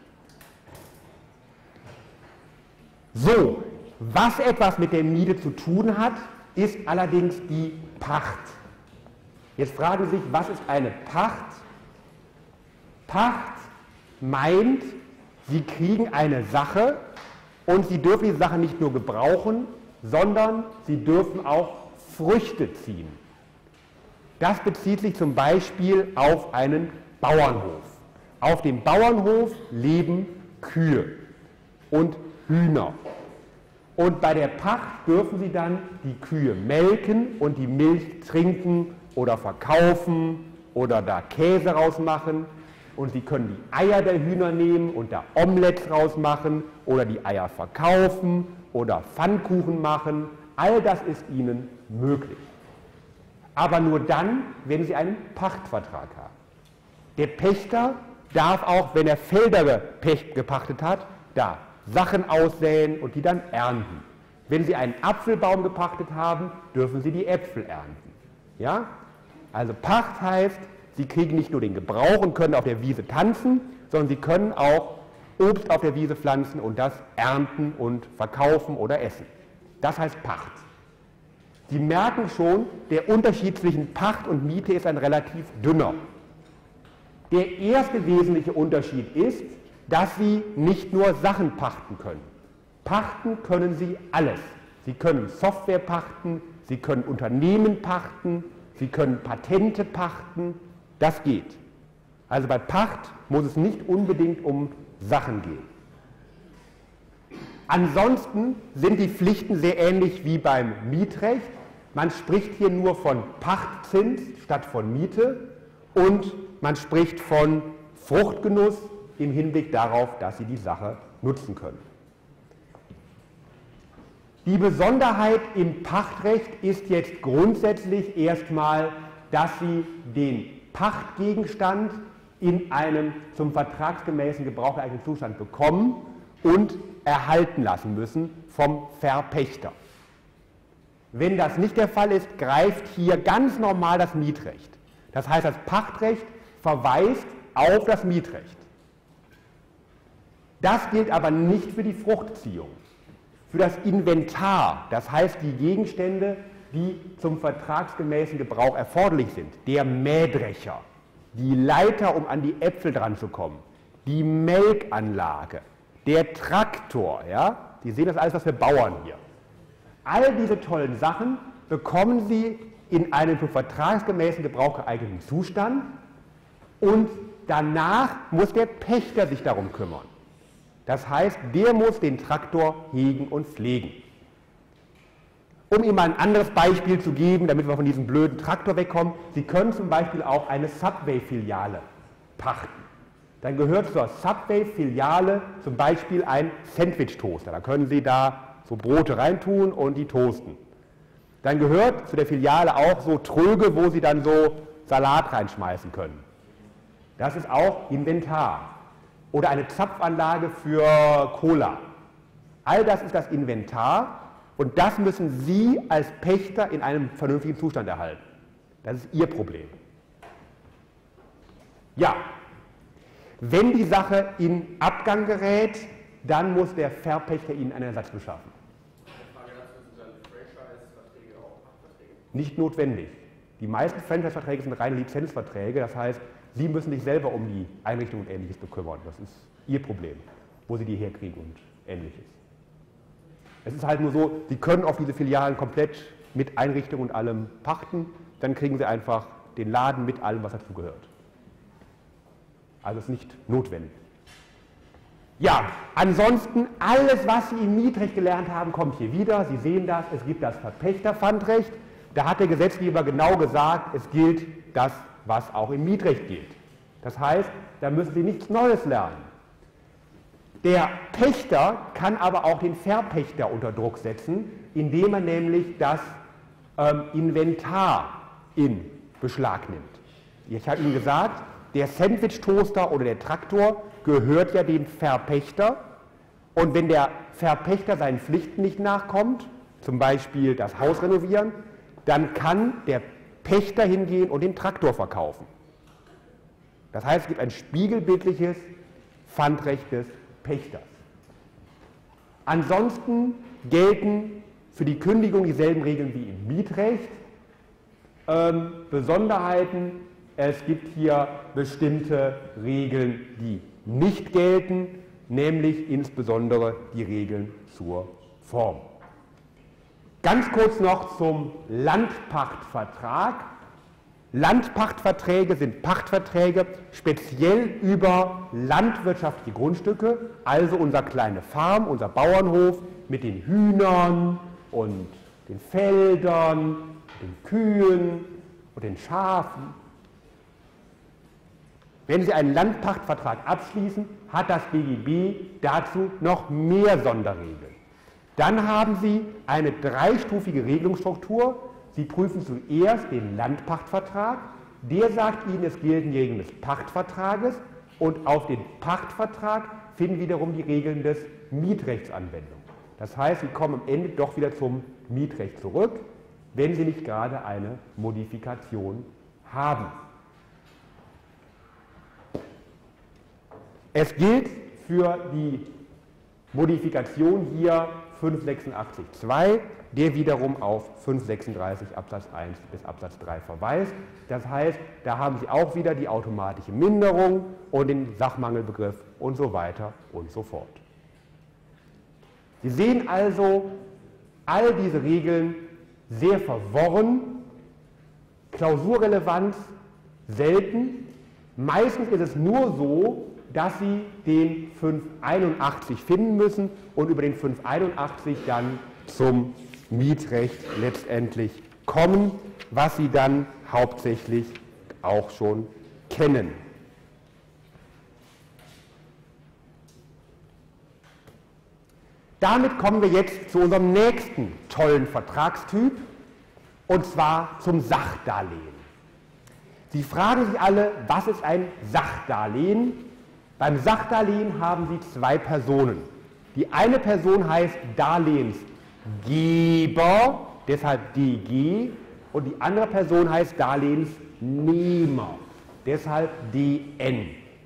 So, was etwas mit der Miete zu tun hat, ist allerdings die Pacht. Jetzt fragen Sie sich, was ist eine Pacht? Pacht meint, Sie kriegen eine Sache und Sie dürfen die Sache nicht nur gebrauchen, sondern Sie dürfen auch Früchte ziehen. Das bezieht sich zum Beispiel auf einen Bauernhof. Auf dem Bauernhof leben Kühe und Hühner. Und bei der Pacht dürfen Sie dann die Kühe melken und die Milch trinken oder verkaufen oder da Käse rausmachen. Und Sie können die Eier der Hühner nehmen und da Omelettes rausmachen oder die Eier verkaufen oder Pfannkuchen machen. All das ist Ihnen möglich. Aber nur dann, wenn Sie einen Pachtvertrag haben. Der Pächter darf auch, wenn er Felder gepachtet hat, da Sachen aussäen und die dann ernten. Wenn Sie einen Apfelbaum gepachtet haben, dürfen Sie die Äpfel ernten. Ja? Also Pacht heißt, Sie kriegen nicht nur den Gebrauch und können auf der Wiese tanzen, sondern Sie können auch Obst auf der Wiese pflanzen und das ernten und verkaufen oder essen. Das heißt Pacht. Sie merken schon, der Unterschied zwischen Pacht und Miete ist ein relativ dünner. Der erste wesentliche Unterschied ist, dass Sie nicht nur Sachen pachten können. Pachten können Sie alles. Sie können Software pachten, Sie können Unternehmen pachten, Sie können Patente pachten, das geht. Also bei Pacht muss es nicht unbedingt um Sachen gehen. Ansonsten sind die Pflichten sehr ähnlich wie beim Mietrecht. Man spricht hier nur von Pachtzins statt von Miete und man spricht von Fruchtgenuss im Hinblick darauf, dass Sie die Sache nutzen können. Die Besonderheit im Pachtrecht ist jetzt grundsätzlich erstmal, dass Sie den Pachtgegenstand in einem zum vertragsgemäßen Gebrauch geeigneten Zustand bekommen und erhalten lassen müssen vom Verpächter. Wenn das nicht der Fall ist, greift hier ganz normal das Mietrecht. Das heißt, das Pachtrecht verweist auf das Mietrecht. Das gilt aber nicht für die Fruchtziehung. Für das Inventar, das heißt die Gegenstände, die zum vertragsgemäßen Gebrauch erforderlich sind, der Mähdrescher, die Leiter, um an die Äpfel dran zu kommen, die Melkanlage, der Traktor, ja? Sie sehen das alles, was wir Bauern hier. All diese tollen Sachen bekommen Sie in einem zum vertragsgemäßen Gebrauch geeigneten Zustand und danach muss der Pächter sich darum kümmern. Das heißt, der muss den Traktor hegen und pflegen. Um Ihnen mal ein anderes Beispiel zu geben, damit wir von diesem blöden Traktor wegkommen, Sie können zum Beispiel auch eine Subway-Filiale pachten. Dann gehört zur Subway-Filiale zum Beispiel ein Sandwich-Toaster. Da können Sie da so Brote reintun und die toasten. Dann gehört zu der Filiale auch so Tröge, wo Sie dann so Salat reinschmeißen können. Das ist auch Inventar. Oder eine Zapfanlage für Cola. All das ist das Inventar und das müssen Sie als Pächter in einem vernünftigen Zustand erhalten. Das ist Ihr Problem. Ja, wenn die Sache in Abgang gerät, dann muss der Verpächter Ihnen einen Ersatz beschaffen. Nicht notwendig. Die meisten Franchise-Verträge sind reine Lizenzverträge, das heißt, Sie müssen sich selber um die Einrichtung und Ähnliches bekümmern. Das ist Ihr Problem, wo Sie die herkriegen und Ähnliches. Es ist halt nur so, Sie können auf diese Filialen komplett mit Einrichtung und allem pachten, dann kriegen Sie einfach den Laden mit allem, was dazu gehört. Also ist nicht notwendig. Ja, ansonsten alles, was Sie im Mietrecht gelernt haben, kommt hier wieder. Sie sehen das, es gibt das Verpächterpfandrecht. Da hat der Gesetzgeber genau gesagt, es gilt das, was auch im Mietrecht gilt. Das heißt, da müssen Sie nichts Neues lernen. Der Pächter kann aber auch den Verpächter unter Druck setzen, indem er nämlich das Inventar in Beschlag nimmt. Ich habe Ihnen gesagt, der Sandwich-Toaster oder der Traktor gehört ja dem Verpächter und wenn der Verpächter seinen Pflichten nicht nachkommt, zum Beispiel das Haus renovieren, dann kann der Pächter hingehen und den Traktor verkaufen. Das heißt, es gibt ein spiegelbildliches Pfandrecht des Pächters. Ansonsten gelten für die Kündigung dieselben Regeln wie im Mietrecht. Besonderheiten, es gibt hier bestimmte Regeln, die nicht gelten, nämlich insbesondere die Regeln zur Form. Ganz kurz noch zum Landpachtvertrag. Landpachtverträge sind Pachtverträge speziell über landwirtschaftliche Grundstücke, also unser kleine Farm, unser Bauernhof mit den Hühnern und den Feldern, den Kühen und den Schafen. Wenn Sie einen Landpachtvertrag abschließen, hat das BGB dazu noch mehr Sonderregeln. Dann haben Sie eine dreistufige Regelungsstruktur. Sie prüfen zuerst den Landpachtvertrag, der sagt Ihnen, es gelten die Regeln des Pachtvertrages und auf den Pachtvertrag finden wiederum die Regeln des Mietrechts Anwendung. Das heißt, Sie kommen am Ende doch wieder zum Mietrecht zurück, wenn Sie nicht gerade eine Modifikation haben. Es gilt für die Modifikation hier 586.2, der wiederum auf 536 Absatz 1 bis Absatz 3 verweist. Das heißt, da haben Sie auch wieder die automatische Minderung und den Sachmangelbegriff und so weiter und so fort. Sie sehen also all diese Regeln sehr verworren, Klausurrelevanz selten, Meistens ist es nur so, dass Sie den 581 finden müssen und über den 581 dann zum Mietrecht letztendlich kommen, was Sie dann hauptsächlich auch schon kennen. Damit kommen wir jetzt zu unserem nächsten tollen Vertragstyp, und zwar zum Sachdarlehen. Sie fragen sich alle, was ist ein Sachdarlehen? Beim Sachdarlehen haben Sie zwei Personen. Die eine Person heißt Darlehensgeber, deshalb DG, und die andere Person heißt Darlehensnehmer, deshalb DN.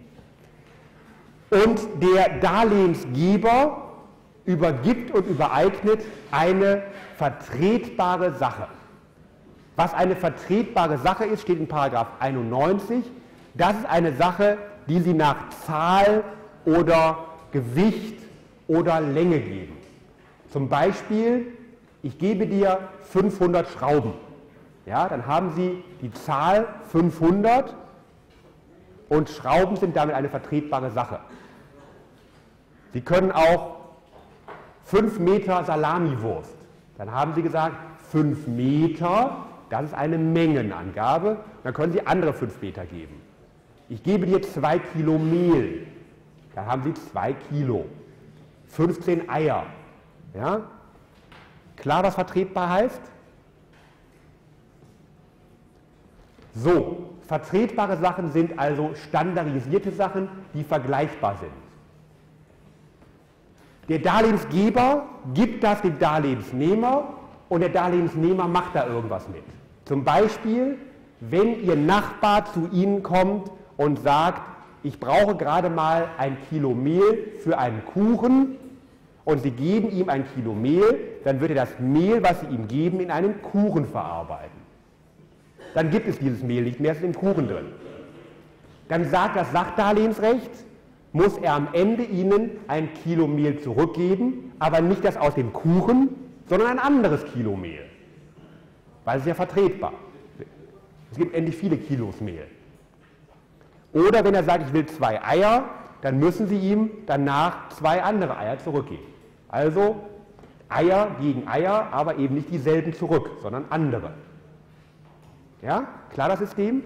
Und der Darlehensgeber übergibt und übereignet eine vertretbare Sache. Was eine vertretbare Sache ist, steht in § 91. Das ist eine Sache, die Sie nach Zahl oder Gewicht oder Länge geben. Zum Beispiel, ich gebe dir 500 Schrauben. Ja, dann haben Sie die Zahl 500 und Schrauben sind damit eine vertretbare Sache. Sie können auch 5 Meter Salamiwurst. Dann haben Sie gesagt, 5 Meter, das ist eine Mengenangabe. Dann können Sie andere 5 Meter geben. Ich gebe dir 2 Kilo Mehl. Dann haben Sie 2 Kilo. 15 Eier. Ja? Klar, was vertretbar heißt? So, vertretbare Sachen sind also standardisierte Sachen, die vergleichbar sind. Der Darlehensgeber gibt das dem Darlehensnehmer und der Darlehensnehmer macht da irgendwas mit. Zum Beispiel, wenn Ihr Nachbar zu Ihnen kommt und sagt, ich brauche gerade mal 1 Kilo Mehl für einen Kuchen und Sie geben ihm 1 Kilo Mehl, dann wird er das Mehl, was Sie ihm geben, in einen Kuchen verarbeiten. Dann gibt es dieses Mehl nicht mehr, es ist im Kuchen drin. Dann sagt das Sachdarlehensrecht, muss er am Ende Ihnen 1 Kilo Mehl zurückgeben, aber nicht das aus dem Kuchen, sondern ein anderes Kilo Mehl. Weil es ist ja vertretbar. Es gibt endlich viele Kilos Mehl. Oder wenn er sagt, ich will 2 Eier, dann müssen Sie ihm danach 2 andere Eier zurückgeben. Also Eier gegen Eier, aber eben nicht dieselben zurück, sondern andere. Ja, klar das System?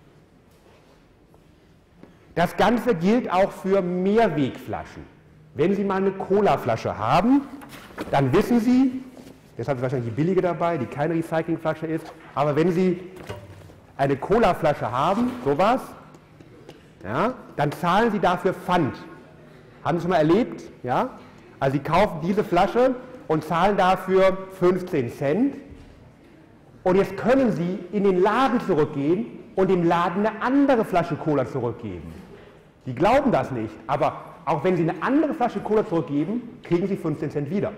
Das Ganze gilt auch für Mehrwegflaschen. Wenn Sie mal eine Colaflasche haben, dann wissen Sie, deshalb ist wahrscheinlich die billige dabei, die keine Recyclingflasche ist, aber wenn Sie eine Colaflasche haben, sowas, ja, dann zahlen Sie dafür Pfand. Haben Sie schon mal erlebt? Ja? Also Sie kaufen diese Flasche und zahlen dafür 15 Cent. Und jetzt können Sie in den Laden zurückgehen und dem Laden eine andere Flasche Cola zurückgeben. Die glauben das nicht, aber auch wenn Sie eine andere Flasche Cola zurückgeben, kriegen Sie 15 Cent wieder.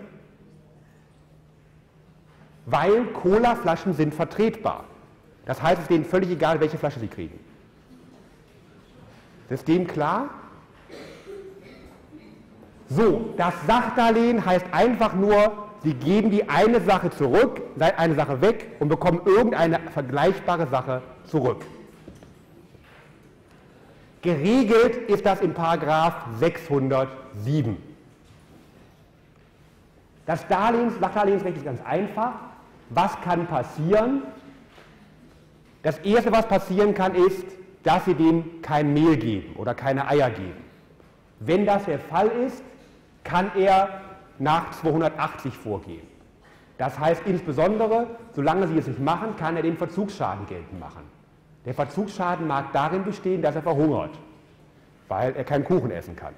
Weil Cola-Flaschen sind vertretbar. Das heißt, es ist denen völlig egal, welche Flasche Sie kriegen. System klar? So, das Sachdarlehen heißt einfach nur, Sie geben die eine Sache zurück, eine Sache weg und bekommen irgendeine vergleichbare Sache zurück. Geregelt ist das in § 607. Das Sachdarlehensrecht ist ganz einfach. Was kann passieren? Das Erste, was passieren kann, ist, dass Sie dem kein Mehl geben oder keine Eier geben. Wenn das der Fall ist, kann er nach 280 vorgehen. Das heißt insbesondere, solange Sie es nicht machen, kann er den Verzugsschaden geltend machen. Der Verzugsschaden mag darin bestehen, dass er verhungert, weil er keinen Kuchen essen kann.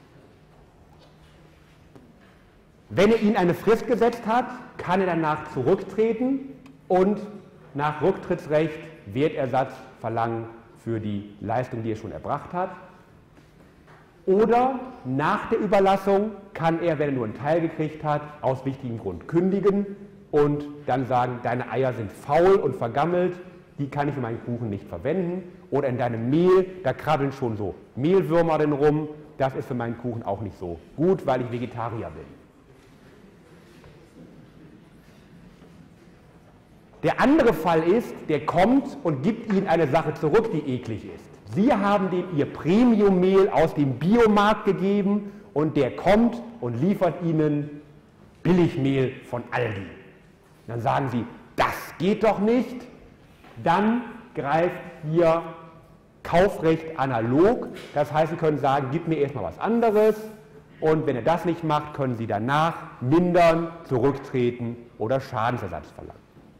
Wenn er Ihnen eine Frist gesetzt hat, kann er danach zurücktreten und nach Rücktrittsrecht Wertersatz verlangen für die Leistung, die er schon erbracht hat. Oder nach der Überlassung kann er, wenn er nur einen Teil gekriegt hat, aus wichtigem Grund kündigen und dann sagen, deine Eier sind faul und vergammelt, die kann ich für meinen Kuchen nicht verwenden. Oder in deinem Mehl, da krabbeln schon so Mehlwürmer drin rum, das ist für meinen Kuchen auch nicht so gut, weil ich Vegetarier bin. Der andere Fall ist, der kommt und gibt Ihnen eine Sache zurück, die eklig ist. Sie haben dem Ihr Premium-Mehl aus dem Biomarkt gegeben und der kommt und liefert Ihnen Billigmehl von Aldi. Dann sagen Sie, das geht doch nicht. Dann greift hier Kaufrecht analog. Das heißt, Sie können sagen, gib mir erstmal was anderes. Und wenn er das nicht macht, können Sie danach mindern, zurücktreten oder Schadensersatz verlangen.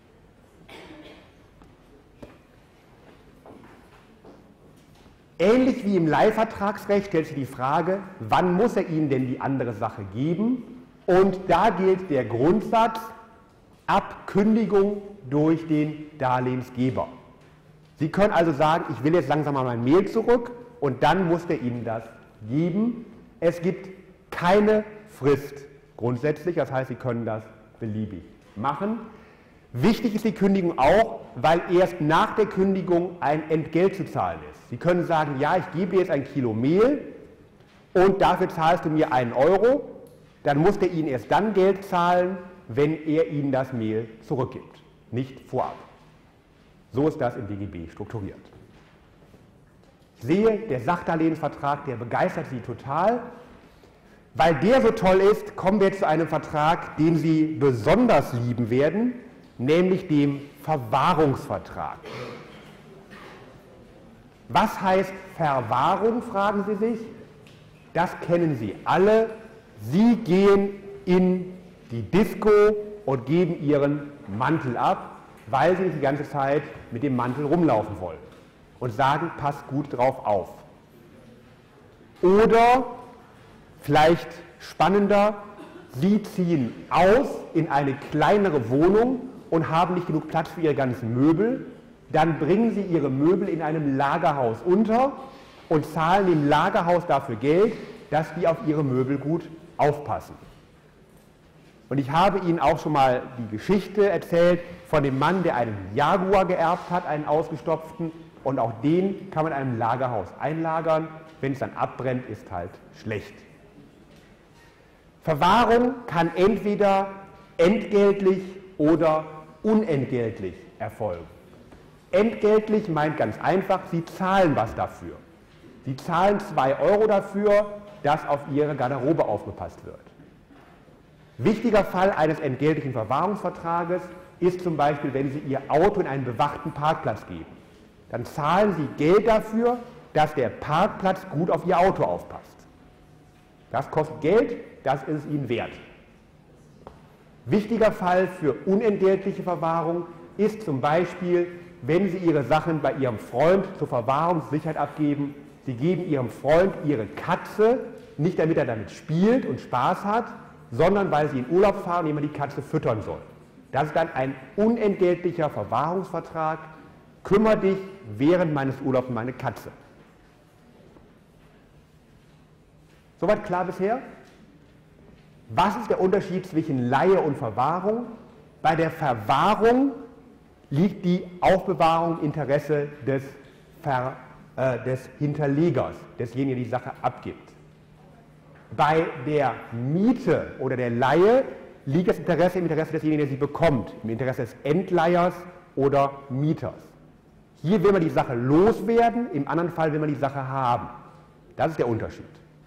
Ähnlich wie im Leihvertragsrecht stellt sich die Frage, wann muss er Ihnen denn die andere Sache geben? Und da gilt der Grundsatz, ab Kündigung durch den Darlehensgeber. Sie können also sagen, ich will jetzt langsam mal mein Mehl zurück und dann muss er Ihnen das geben. Es gibt keine Frist grundsätzlich, das heißt, Sie können das beliebig machen. Wichtig ist die Kündigung auch, weil erst nach der Kündigung ein Entgelt zu zahlen ist. Sie können sagen, ja, ich gebe jetzt ein Kilo Mehl und dafür zahlst du mir 1 Euro. Dann muss der Ihnen erst dann Geld zahlen, wenn er Ihnen das Mehl zurückgibt, nicht vorab. So ist das im DGB strukturiert. Ich sehe, der Sachdarlehensvertrag, der begeistert Sie total. Weil der so toll ist, kommen wir jetzt zu einem Vertrag, den Sie besonders lieben werden, nämlich dem Verwahrungsvertrag. Was heißt Verwahrung, fragen Sie sich? Das kennen Sie alle. Sie gehen in die Disco und geben Ihren Mantel ab, weil Sie nicht die ganze Zeit mit dem Mantel rumlaufen wollen und sagen, pass gut drauf auf. Oder vielleicht spannender, Sie ziehen aus in eine kleinere Wohnung und haben nicht genug Platz für Ihre ganzen Möbel. Dann bringen Sie Ihre Möbel in einem Lagerhaus unter und zahlen dem Lagerhaus dafür Geld, dass die auf Ihre Möbel gut aufpassen. Und ich habe Ihnen auch schon mal die Geschichte erzählt von dem Mann, der einen Jaguar geerbt hat, einen ausgestopften, und auch den kann man in einem Lagerhaus einlagern. Wenn es dann abbrennt, ist halt schlecht. Verwahrung kann entweder entgeltlich oder unentgeltlich erfolgen. Entgeltlich meint ganz einfach, Sie zahlen was dafür. Sie zahlen 2 Euro dafür, dass auf Ihre Garderobe aufgepasst wird. Wichtiger Fall eines entgeltlichen Verwahrungsvertrages ist zum Beispiel, wenn Sie Ihr Auto in einen bewachten Parkplatz geben. Dann zahlen Sie Geld dafür, dass der Parkplatz gut auf Ihr Auto aufpasst. Das kostet Geld, das ist es Ihnen wert. Wichtiger Fall für unentgeltliche Verwahrung ist zum Beispiel, wenn Sie Ihre Sachen bei Ihrem Freund zur Verwahrungssicherheit abgeben. Sie geben Ihrem Freund Ihre Katze, nicht damit er damit spielt und Spaß hat, sondern weil Sie in Urlaub fahren und jemand die Katze füttern soll. Das ist dann ein unentgeltlicher Verwahrungsvertrag. Kümmere dich während meines Urlaubs um meine Katze. Soweit klar bisher? Was ist der Unterschied zwischen Leihe und Verwahrung? Bei der Verwahrung liegt die Aufbewahrung im Interesse des Hinterlegers, desjenigen, der die Sache abgibt. Bei der Miete oder der Leihe liegt das Interesse im Interesse desjenigen, der sie bekommt, im Interesse des Entleihers oder Mieters. Hier will man die Sache loswerden, im anderen Fall will man die Sache haben. Das ist der Unterschied.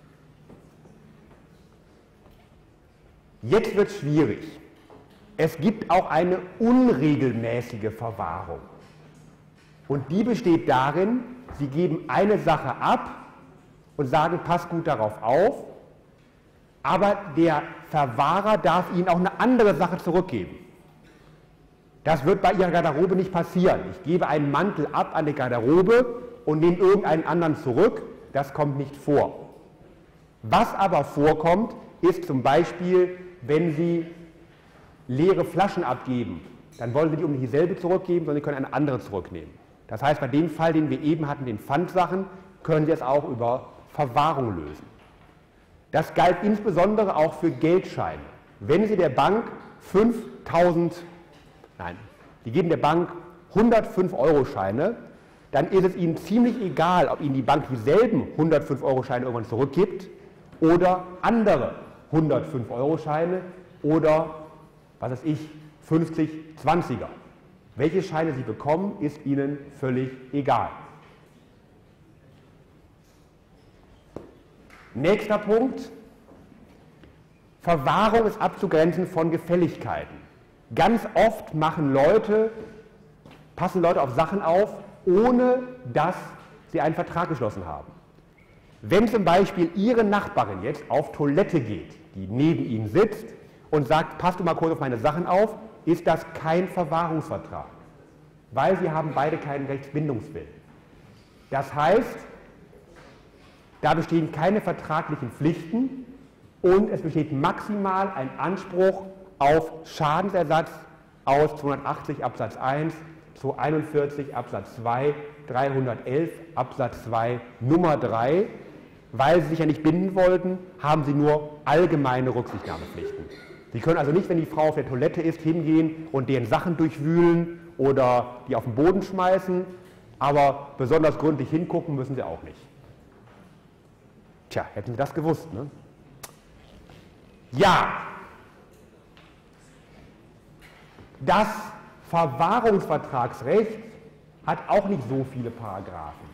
Jetzt wird es schwierig. Es gibt auch eine unregelmäßige Verwahrung. Und die besteht darin, Sie geben eine Sache ab und sagen, pass gut darauf auf, aber der Verwahrer darf Ihnen auch eine andere Sache zurückgeben. Das wird bei Ihrer Garderobe nicht passieren. Ich gebe einen Mantel ab an die Garderobe und nehme irgendeinen anderen zurück. Das kommt nicht vor. Was aber vorkommt, ist zum Beispiel, wenn Sie leere Flaschen abgeben, dann wollen Sie die nicht dieselbe zurückgeben, sondern Sie können eine andere zurücknehmen. Das heißt, bei dem Fall, den wir eben hatten, den Pfandsachen, können Sie es auch über Verwahrung lösen. Das galt insbesondere auch für Geldscheine. Wenn Sie der Bank die geben der Bank 105-Euro-Scheine, dann ist es Ihnen ziemlich egal, ob Ihnen die Bank dieselben 105-Euro-Scheine irgendwann zurückgibt oder andere 105-Euro-Scheine oder, was weiß ich, 50 20er. Welche Scheine Sie bekommen, ist Ihnen völlig egal. Nächster Punkt. Verwahrung ist abzugrenzen von Gefälligkeiten. Ganz oft passen Leute auf Sachen auf, ohne dass sie einen Vertrag geschlossen haben. Wenn zum Beispiel Ihre Nachbarin jetzt auf Toilette geht, die neben Ihnen sitzt und sagt, passt du mal kurz auf meine Sachen auf, ist das kein Verwahrungsvertrag, weil Sie haben beide keinen Rechtsbindungswillen. Das heißt, da bestehen keine vertraglichen Pflichten und es besteht maximal ein Anspruch auf Schadensersatz aus 280 Absatz 1, 241 Absatz 2, 311 Absatz 2 Nummer 3. Weil Sie sich ja nicht binden wollten, haben Sie nur allgemeine Rücksichtnahmepflichten. Sie können also nicht, wenn die Frau auf der Toilette ist, hingehen und deren Sachen durchwühlen oder die auf den Boden schmeißen, aber besonders gründlich hingucken müssen Sie auch nicht. Tja, hätten Sie das gewusst, ne? Ja, das Verwahrungsvertragsrecht hat auch nicht so viele Paragraphen.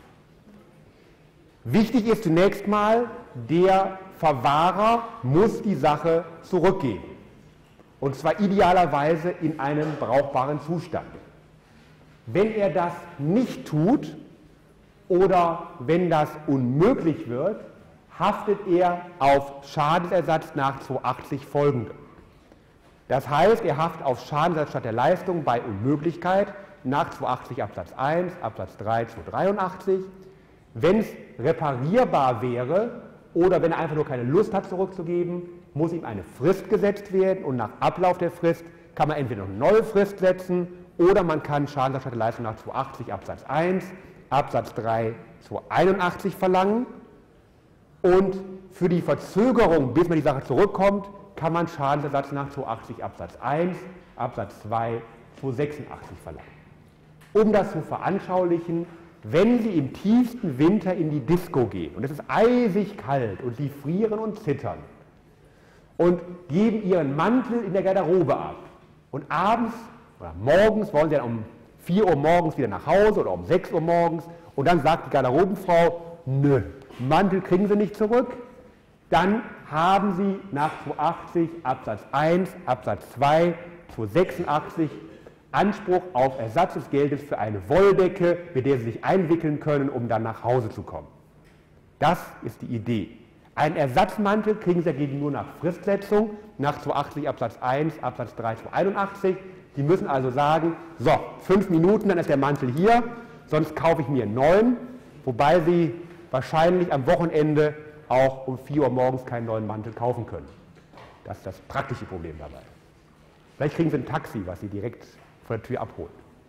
Wichtig ist zunächst mal, der Verwahrer muss die Sache zurückgeben. Und zwar idealerweise in einem brauchbaren Zustand. Wenn er das nicht tut oder wenn das unmöglich wird, haftet er auf Schadensersatz nach 280 folgende. Das heißt, er haftet auf Schadensersatz statt der Leistung bei Unmöglichkeit nach 280 Absatz 1, Absatz 3, 283. Wenn es reparierbar wäre oder wenn er einfach nur keine Lust hat zurückzugeben, muss ihm eine Frist gesetzt werden und nach Ablauf der Frist kann man entweder noch eine neue Frist setzen oder man kann Schadensersatz statt der Leistung nach 280 Absatz 1, Absatz 3, 281 verlangen und für die Verzögerung, bis man die Sache zurückkommt, kann man Schadensersatz nach 280 Absatz 1, Absatz 2, 286 verlangen. Um das zu veranschaulichen, wenn Sie im tiefsten Winter in die Disco gehen und es ist eisig kalt und Sie frieren und zittern und geben Ihren Mantel in der Garderobe ab und abends oder morgens wollen Sie dann um 4 Uhr morgens wieder nach Hause oder um 6 Uhr morgens und dann sagt die Garderobenfrau, nö, Mantel kriegen Sie nicht zurück, dann haben Sie nach 280 Absatz 1, Absatz 2, 286 Anspruch auf Ersatz des Geldes für eine Wolldecke, mit der Sie sich einwickeln können, um dann nach Hause zu kommen. Das ist die Idee. Einen Ersatzmantel kriegen Sie dagegen nur nach Fristsetzung, nach 280 Absatz 1, Absatz 3, 281. Sie müssen also sagen, so, 5 Minuten, dann ist der Mantel hier, sonst kaufe ich mir einen neuen, wobei Sie wahrscheinlich am Wochenende auch um 4 Uhr morgens keinen neuen Mantel kaufen können. Das ist das praktische Problem dabei. Vielleicht kriegen Sie ein Taxi, was Sie direkt vor der Tür abholt.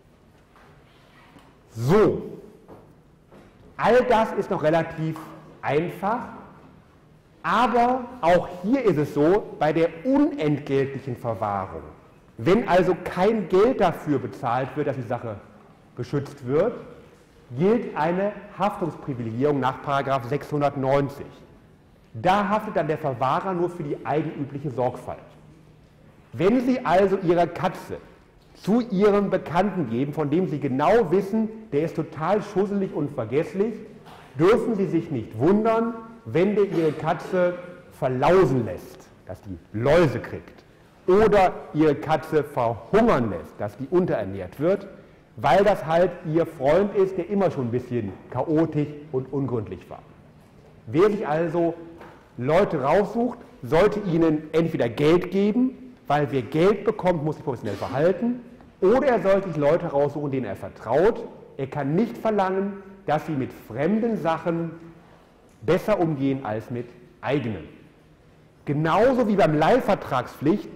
So, all das ist noch relativ einfach, aber auch hier ist es so, bei der unentgeltlichen Verwahrung, wenn also kein Geld dafür bezahlt wird, dass die Sache beschützt wird, gilt eine Haftungsprivilegierung nach § 690. Da haftet dann der Verwahrer nur für die eigenübliche Sorgfalt. Wenn Sie also Ihre Katze zu Ihrem Bekannten geben, von dem Sie genau wissen, der ist total schusselig und vergesslich, dürfen Sie sich nicht wundern, wenn der Ihre Katze verlausen lässt, dass die Läuse kriegt, oder Ihre Katze verhungern lässt, dass die unterernährt wird, weil das halt Ihr Freund ist, der immer schon ein bisschen chaotisch und ungründlich war. Wer sich also Leute raussucht, sollte ihnen entweder Geld geben, weil wer Geld bekommt, muss sich professionell verhalten, oder er sollte sich Leute raussuchen, denen er vertraut. Er kann nicht verlangen, dass sie mit fremden Sachen besser umgehen als mit eigenen. Genauso wie beim Leihvertragsrecht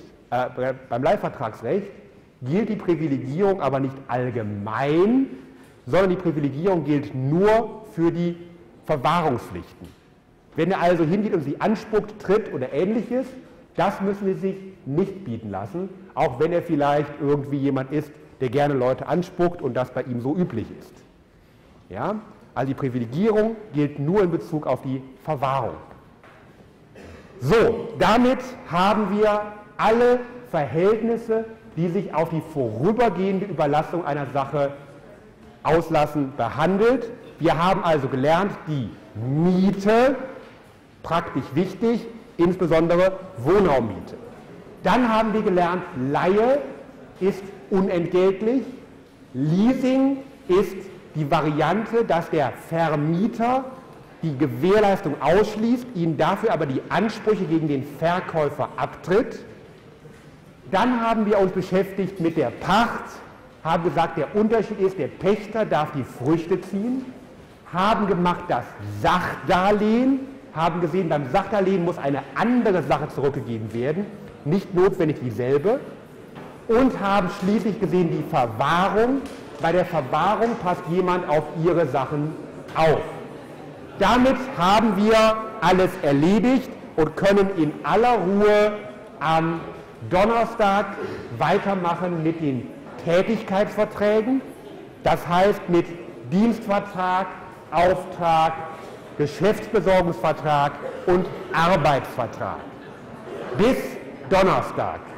gilt die Privilegierung aber nicht allgemein, sondern die Privilegierung gilt nur für die Verwahrungspflichten. Wenn er also hingeht und sie anspuckt, tritt oder ähnliches, das müssen Sie sich nicht bieten lassen, auch wenn er vielleicht irgendwie jemand ist, der gerne Leute anspuckt und das bei ihm so üblich ist. Ja? Also die Privilegierung gilt nur in Bezug auf die Verwahrung. So, damit haben wir alle Verhältnisse, die sich auf die vorübergehende Überlassung einer Sache auslassen, behandelt. Wir haben also gelernt, die Miete, praktisch wichtig, insbesondere Wohnraummiete. Dann haben wir gelernt, Leihe ist unentgeltlich, Leasing ist die Variante, dass der Vermieter die Gewährleistung ausschließt, ihnen dafür aber die Ansprüche gegen den Verkäufer abtritt. Dann haben wir uns beschäftigt mit der Pacht, haben gesagt, der Unterschied ist, der Pächter darf die Früchte ziehen, haben gemacht das Sachdarlehen, haben gesehen, beim Sachdarlehen muss eine andere Sache zurückgegeben werden, nicht notwendig dieselbe, und haben schließlich gesehen die Verwahrung. Bei der Verwahrung passt jemand auf ihre Sachen auf. Damit haben wir alles erledigt und können in aller Ruhe am Donnerstag weitermachen mit den Tätigkeitsverträgen, das heißt mit Dienstvertrag, Auftrag, Geschäftsbesorgungsvertrag und Arbeitsvertrag. Bis Donnerstag.